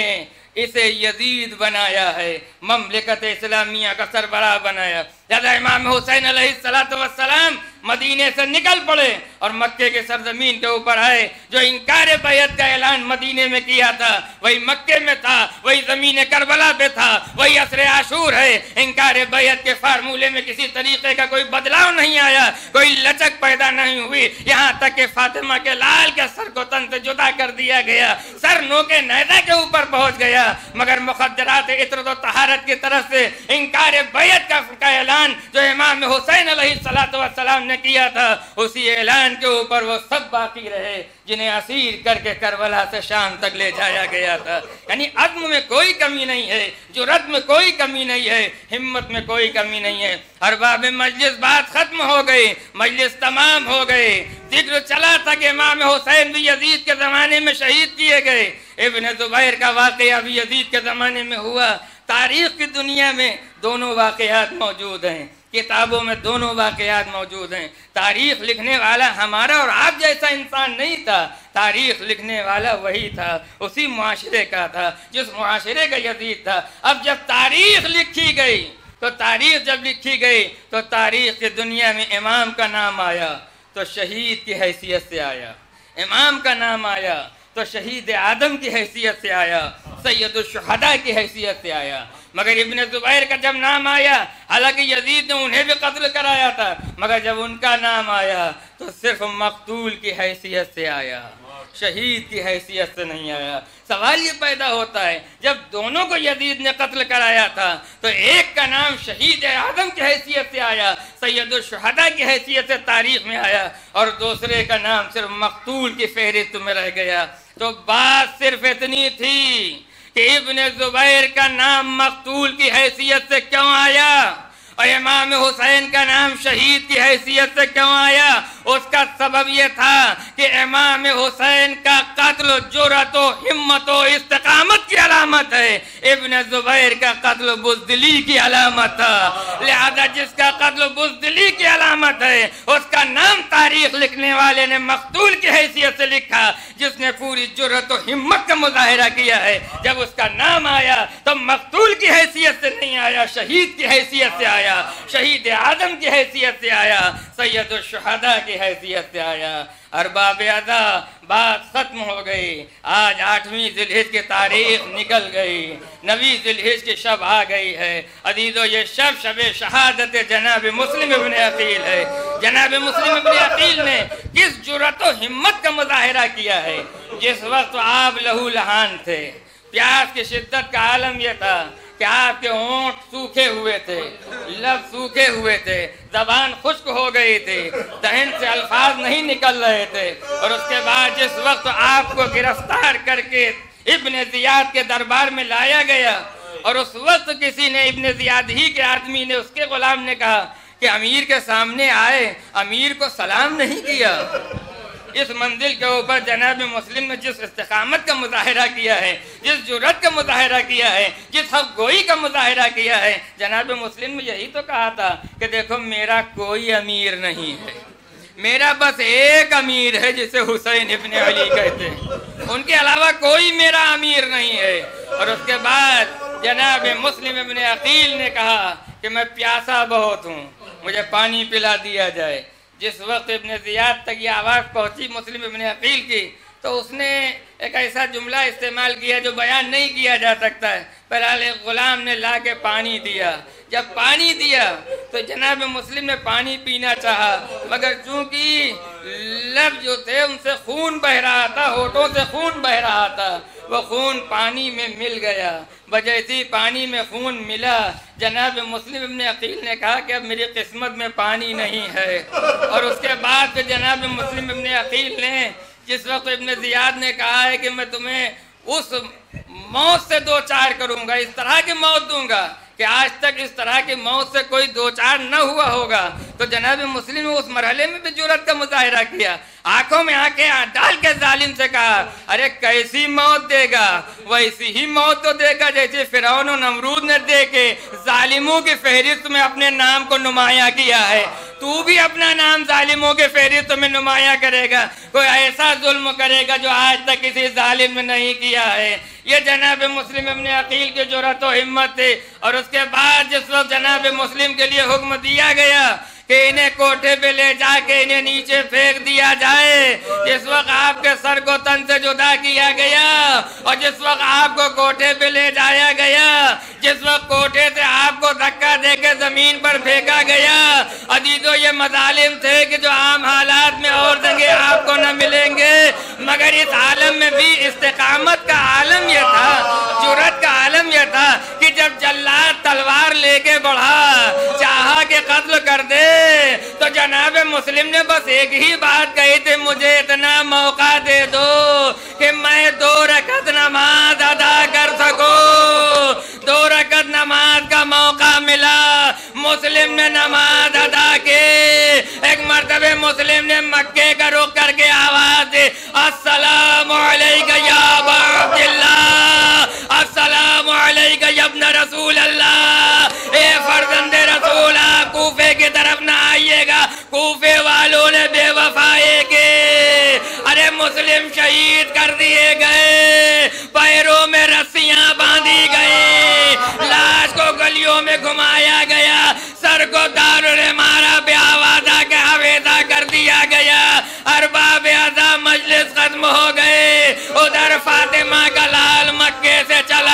اسے یزید بنایا ہے، مملکت اسلامیہ کا سربراہ بنایا۔ لہذا امام حسین علیہ السلام مدینے سے نکل پڑے اور مکے کے سرزمین کے اوپر آئے۔ جو انکار بیعت کا اعلان مدینے میں کیا تھا وہی مکے میں تھا، وہی زمین کربلا پہ تھا، وہی عصر عاشور ہے۔ انکار بیعت کے فارمولے میں کسی طریقے کا کوئی بدلاؤ نہیں آیا، کوئی لچک پیدا نہیں ہوئی، یہاں تک کہ فاطمہ کے لال کے سر کو تن سے جدا کر دیا گیا، سر نوکے نیزہ کے اوپر پہنچ گیا، مگر مخدرات عطرت و طہارت کی طرف سے انکار بیعت کا اعلان جو امام حسین علیہ السلام نے کیا تھا، اسی اعلان کے اوپر وہ سب باقی رہے جنہیں اسیر کر کے کربلا سے شام تک لے جایا گیا تھا۔ یعنی عزم میں کوئی کمی نہیں ہے، جرأت میں کوئی کمی نہیں ہے، ہمت میں کوئی کمی نہیں ہے۔ ارباب مجلس بات ختم ہو گئی، مجلس تمام ہو گئی، ذکر چلا تھا کہ امام حسین بھی یزید کے زمانے میں شہید کیے گئے، ابن زبیر کا واقعہ بھی یزید کے زمانے میں ہوا۔ تاریخ کی دنیا میں دونوں واقعات موجود ہیں، کتابوں میں دونوں واقعات موجود ہیں۔ تاریخ لکھنے والا ہمارا اور آپ جیسا انسان نہیں تھا، تاریخ لکھنے والا وہی تھا، اسی معاشرے کا تھا جس معاشرے کا یزید تھا۔ اب جب تاریخ لکھی گئی تو تاریخ کی دنیا میں امام کا نام آیا تو شہید کی حیثیت سے آیا، امام کا نام آیا تو شہید آدم کی حیثیت سے آیا، سید الشہداء کی حیثیت سے آیا۔ مگر ابن زبیر کا جب نام آیا، حالانکہ یزید نے انہیں بھی قتل کرایا تھا، مگر جب ان کا نام آیا تو صرف مقتول کی حیثیت سے آیا، شہید کی حیثیت سے نہیں آیا۔ سوال یہ پیدا ہوتا ہے جب دونوں کو یزید نے قتل کرایا تھا تو ایک کا نام شہید اعظم کی حیثیت سے آیا، سید الشہداء کی حیثیت سے تاریخ میں آیا، اور دوسرے کا نام صرف مقتول کی فہرست میں رہ گیا۔ تو بات صرف اتنی تھی کہ ابن زبیر کا نام مقتول کی حیثیت سے کیوں آیا اور امام حسین کا نام شہید کی حیثیت سے کیوں آیا؟ اس کا سبب یہ تھا کہ امام حسین کا قتل جرأت و ہمت و استقامت کی علامت ہے، ابن زبیر کا قتل بزدلی کی علامت تھا۔ لہذا جس کا قتل بزدلی کی علامت ہے اس کا نام تاریخ لکھنے والے نے مقتول کی حیثیت سے لکھا، جس نے پوری جرأت و ہمت کا مظاہرہ کیا ہے جب اس کا نام آیا تو مقتول کی حیثیت سے نہیں آیا، شہید کی حیثیت سے آیا، شہید آدم کی حیثیت سے آیا، سید الشہداء کی حیثیت سے آیا۔ ارباب ادا بات ختم ہو گئی۔ آج 8ویں ذی الحجہ کی تاریخ نکل گئی، 9ویں ذی الحجہ کی شب آ گئی ہے۔ عزیزو یہ شب شہادت جناب مسلم ابن عقیل ہے۔ جناب مسلم ابن عقیل نے کس جرأت و ہمت کا مظاہرہ کیا ہے۔ جس وقت آپ لہو لہان تھے، پیاس کی شدت کا عالم یہ تھا کہ آپ کے ہونٹ سوکھے ہوئے تھے، لب سوکھے ہوئے تھے، زبان خشک ہو گئی تھی، دہن سے الفاظ نہیں نکل رہے تھے، اور اس کے بعد جس وقت آپ کو گرفتار کر کے ابن زیاد کے دربار میں لایا گیا، اور اس وقت کسی نے ابن زیاد ہی کے آدمی نے، اس کے غلام نے کہا کہ امیر کے سامنے آئے، امیر کو سلام نہیں کیا۔ اس منزل کے اوپر جناب مسلم نے جس استقامت کا مظاہرہ کیا ہے، جس جرأت کا مظاہرہ کیا ہے، جس حق گوئی کا مظاہرہ کیا ہے، جناب مسلم نے یہی تو کہا تھا کہ دیکھو میرا کوئی امیر نہیں ہے، میرا بس ایک امیر ہے جسے حسین ابن علی کہتے ہیں، ان کے علاوہ کوئی میرا امیر نہیں ہے۔ اور اس کے بعد جناب مسلم ابن عقیل نے کہا کہ میں پیاسا بہت ہوں، مجھے پانی پلا دیا جائے۔ جس وقت ابن زیاد تک یہ آواز پہنچی مسلم ابن عقیل کی تو اس نے ایک ایسا جملہ استعمال کیا جو بیان نہیں کیا جا سکتا ہے۔ بہرحال ایک غلام نے لا کے پانی دیا، جب پانی دیا تو جناب مسلم نے پانی پینا چاہا، مگر چونکہ لب جو تھے ان سے خون بہ رہا تھا، ہونٹوں سے خون بہ رہا تھا، وہ خون پانی میں مل گیا۔ بجیسی پانی میں خون ملا، جناب مسلم ابن عقیل نے کہا کہ اب میری قسمت میں پانی نہیں ہے۔ اور اس کے بعد جناب مسلم ابن عقیل نے جس وقت ابن زیاد نے کہا ہے کہ میں تمہیں اس موت سے دو چار کروں گا، اس طرح کی موت دوں گا کہ آج تک اس طرح کی موت سے کوئی دو چار نہ ہوا ہوگا، تو جناب مسلم نے اس مرحلے میں بھی جرأت کا مظاہرہ کیا۔ آنکھوں میں آنکھیں ڈال کے ظالم سے کہا ارے کیسی موت دے گا؟ ویسی ہی موت تو دے گا جیسے فرعون و نمرود نے دے کے ظالموں کی فہرست میں اپنے نام کو نمایاں کیا ہے، تو بھی اپنا نام ظالموں کے فہرست میں نمایاں کرے گا، کوئی ایسا ظلم کرے گا جو آج تک کسی ظالم نے نہیں کیا ہے۔ یہ جناب مسلم ابن عقیل کی جرأت و ہمت تھی۔ اور اس کے بعد جس وقت جناب مسلم کے لیے حکم دیا گیا کہ انہیں کوٹھے پہ لے جا کے انہیں نیچے پھینک دیا جائے، جس وقت آپ کے سر کو تن سے جدا کیا گیا اور جس وقت آپ کو کوٹھے پہ لے جایا گیا، جس وقت کوٹھے سے آپ کو دھکا دے کے زمین پر پھینکا گیا، عزیزو یہ مظالم تھے کہ جو عام حالات میں اور جگہ آپ کو نہ ملیں گے، مگر اس عالم میں بھی استقامت کا عالم یہ تھا، جرأت کا عالم یہ تھا کہ جب جلاد تلوار لے کے بڑھا چاہا کہ قتل کر دے تو جناب مسلم نے بس ایک ہی بات کہی تھی، مجھے اتنا موقع دے دو کہ میں 2 رکعت نماز ادا کر سکوں۔ 2 رکعت نماز کا موقع ملا، مسلم نے نماز ادا کی۔ ایک مرتبہ مسلم نے مکے کا رخ کر کے آواز دی السلام علیکہ یا ابا عبداللہ، السلام علیکہ یا ابن رسول اللہ، اے فرزند رسول آپ کوفے کی طرف نہ آئیے گا، کوفے والوں نے بے وفائی کی، ارے مسلم شہید کر دیے گئے، پیروں میں رسیاں باندھی گئی، لاش کو گلیوں میں گھمایا گیا، سر کو دارالعمارہ پہ آوازہ کے حویدہ کر دیا گیا، ارباب اعضاء مجلس ختم ہو گئے، ادھر فاطمہ کا لال مکے سے چلا،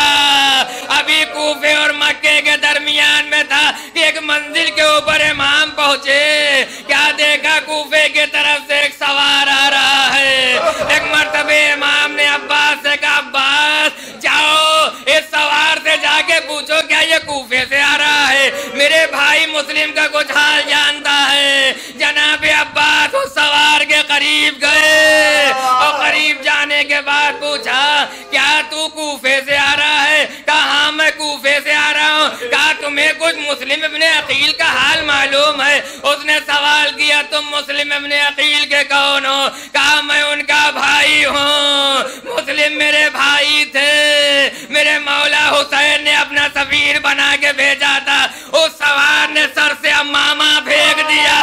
ابھی کوفے اور مکے کے درمیان میں تھا کہ ایک منزل کے اوپر امام پہنچے، کیا دیکھا کوفے کی طرف سے ایک سوار آ رہا ہے۔ ایک مرتبہ امام نے عباس سے کہا عباس جاؤ اس سوار سے جا کے پوچھو کیا یہ کوفے سے آ رہا ہے، میرے بھائی مسلم کا کچھ حال جانتا ہے۔ جناب عباس اس سوار کے قریب گئے اور قریب جانے کے بعد پوچھا کیا تو کوفے سے آ رہا ہے؟ کہا ہاں میں کوفے سے آ رہا ہوں۔ کہا تمہیں کچھ مسلم ابن عقیل کا حال معلوم ہے؟ اس نے سوال کیا تم مسلم ابن عقیل کے کون ہو؟ کہا میں ان کا بھائی ہوں، مسلم میرے بھائی تھے، میرے مولا حسین نے اپنا سفیر بنا کے بھیجا تھا، اس سوار نے سر سے امامہ پھینک دیا۔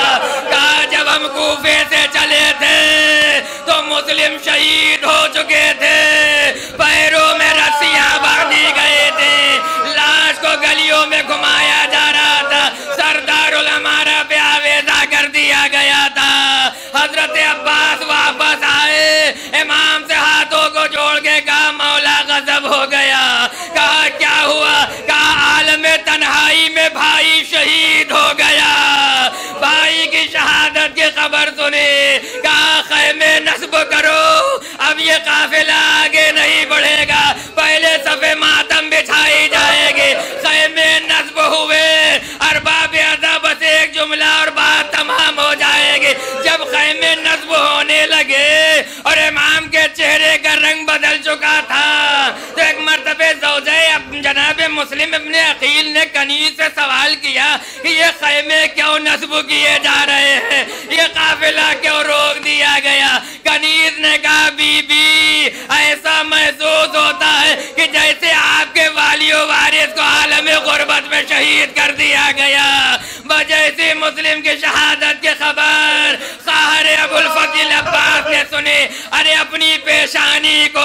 کہا جب ہم کوفے سے چلے تھے تو مسلم شہید ہو چکے تھے، پیروں میں رسیاں باندھی گئے تھے، لاش کو گلیوں میں گھمایا جا رہا تھا، سردار العمارہ پہ آویزہ کر دیا گیا تھا۔ حضرت عباس واپس آئے، امام سے ہاتھوں کو جوڑ کے کہا مولا غضب ہو گیا۔ کہا کیا ہوا؟ کہا عالم تنہائی میں بھائی شہید ہو گیا، بھائی کی شہادت کی خبر سنی، کہا خیمے نصب کرو، اب یہ قافلہ آگے نہیں بڑھے گا، پہلے صفِ ماتم بچھائی جائے گی۔ خیمے نصب ہوئے، ارباب اعضاء بس ایک جملہ اور بات تمام ہو جائے گی۔ جب خیمے نصب ہونے لگے اور امام کے چہرے کا رنگ بدل چکا تھا تو ایک مرتبہ زوجہ جناب مسلم ابن عقیل نے کنیز سے سوال کیا کہ یہ خیمے کیوں نصب کیے جا رہے ہیں، یہ قافلہ کیوں روک دیا گیا؟ کنیز نے کہا بی بی ایسا محسوس ہوتا ہے کہ جیسے آپ کے والی و وارث کو عالم غربت میں شہید کر دیا گیا۔ بجیسی مسلم کی شہادت کی خبر خواہر ابو الفضل عباس نے سنی، ارے اپنی پیشانی کو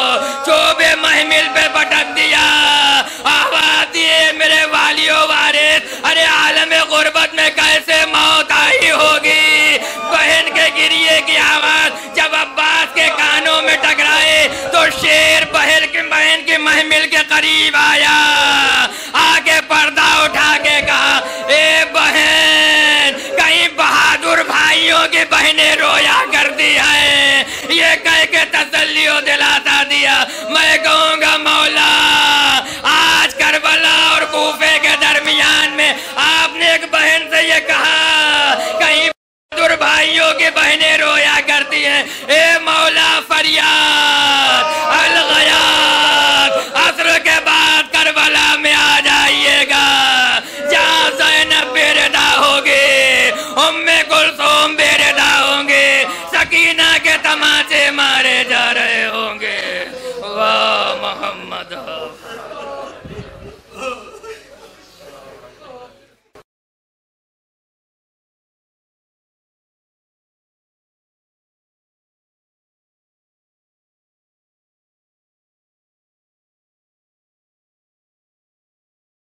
چوبے محمل پہ پٹک دیا، آواز دیے میرے والی و وارث، ارے عالم غربت میں کیسے موت آئی ہوگی؟ بہن کے گریے کی آواز جب عباس کے کانوں میں ٹکرائے تو شیر بہن کی محمل کے قریب آیا، آگے پردہ اٹھا کے کہا اے بہن کہیں بہادر بھائیوں کی بہنیں رویا کرتی ہیں، یہ کہہ کے تسلی و دلاتا دیا۔ میں کہوں گا مولا آج کربلا اور کوفے کے درمیان میں آپ نے ایک بہن سے یہ کہا کہیں بہادر بھائیوں کی بہنیں رویا کرتی ہیں، اے مولا فریاد الغیاث عصر کے بعد کربلا میں آ جائیے گا، جہاں زینب بے ردا ہوگی، ام کلثوم بے ردا ہوں گے، مدینہ کے تماچے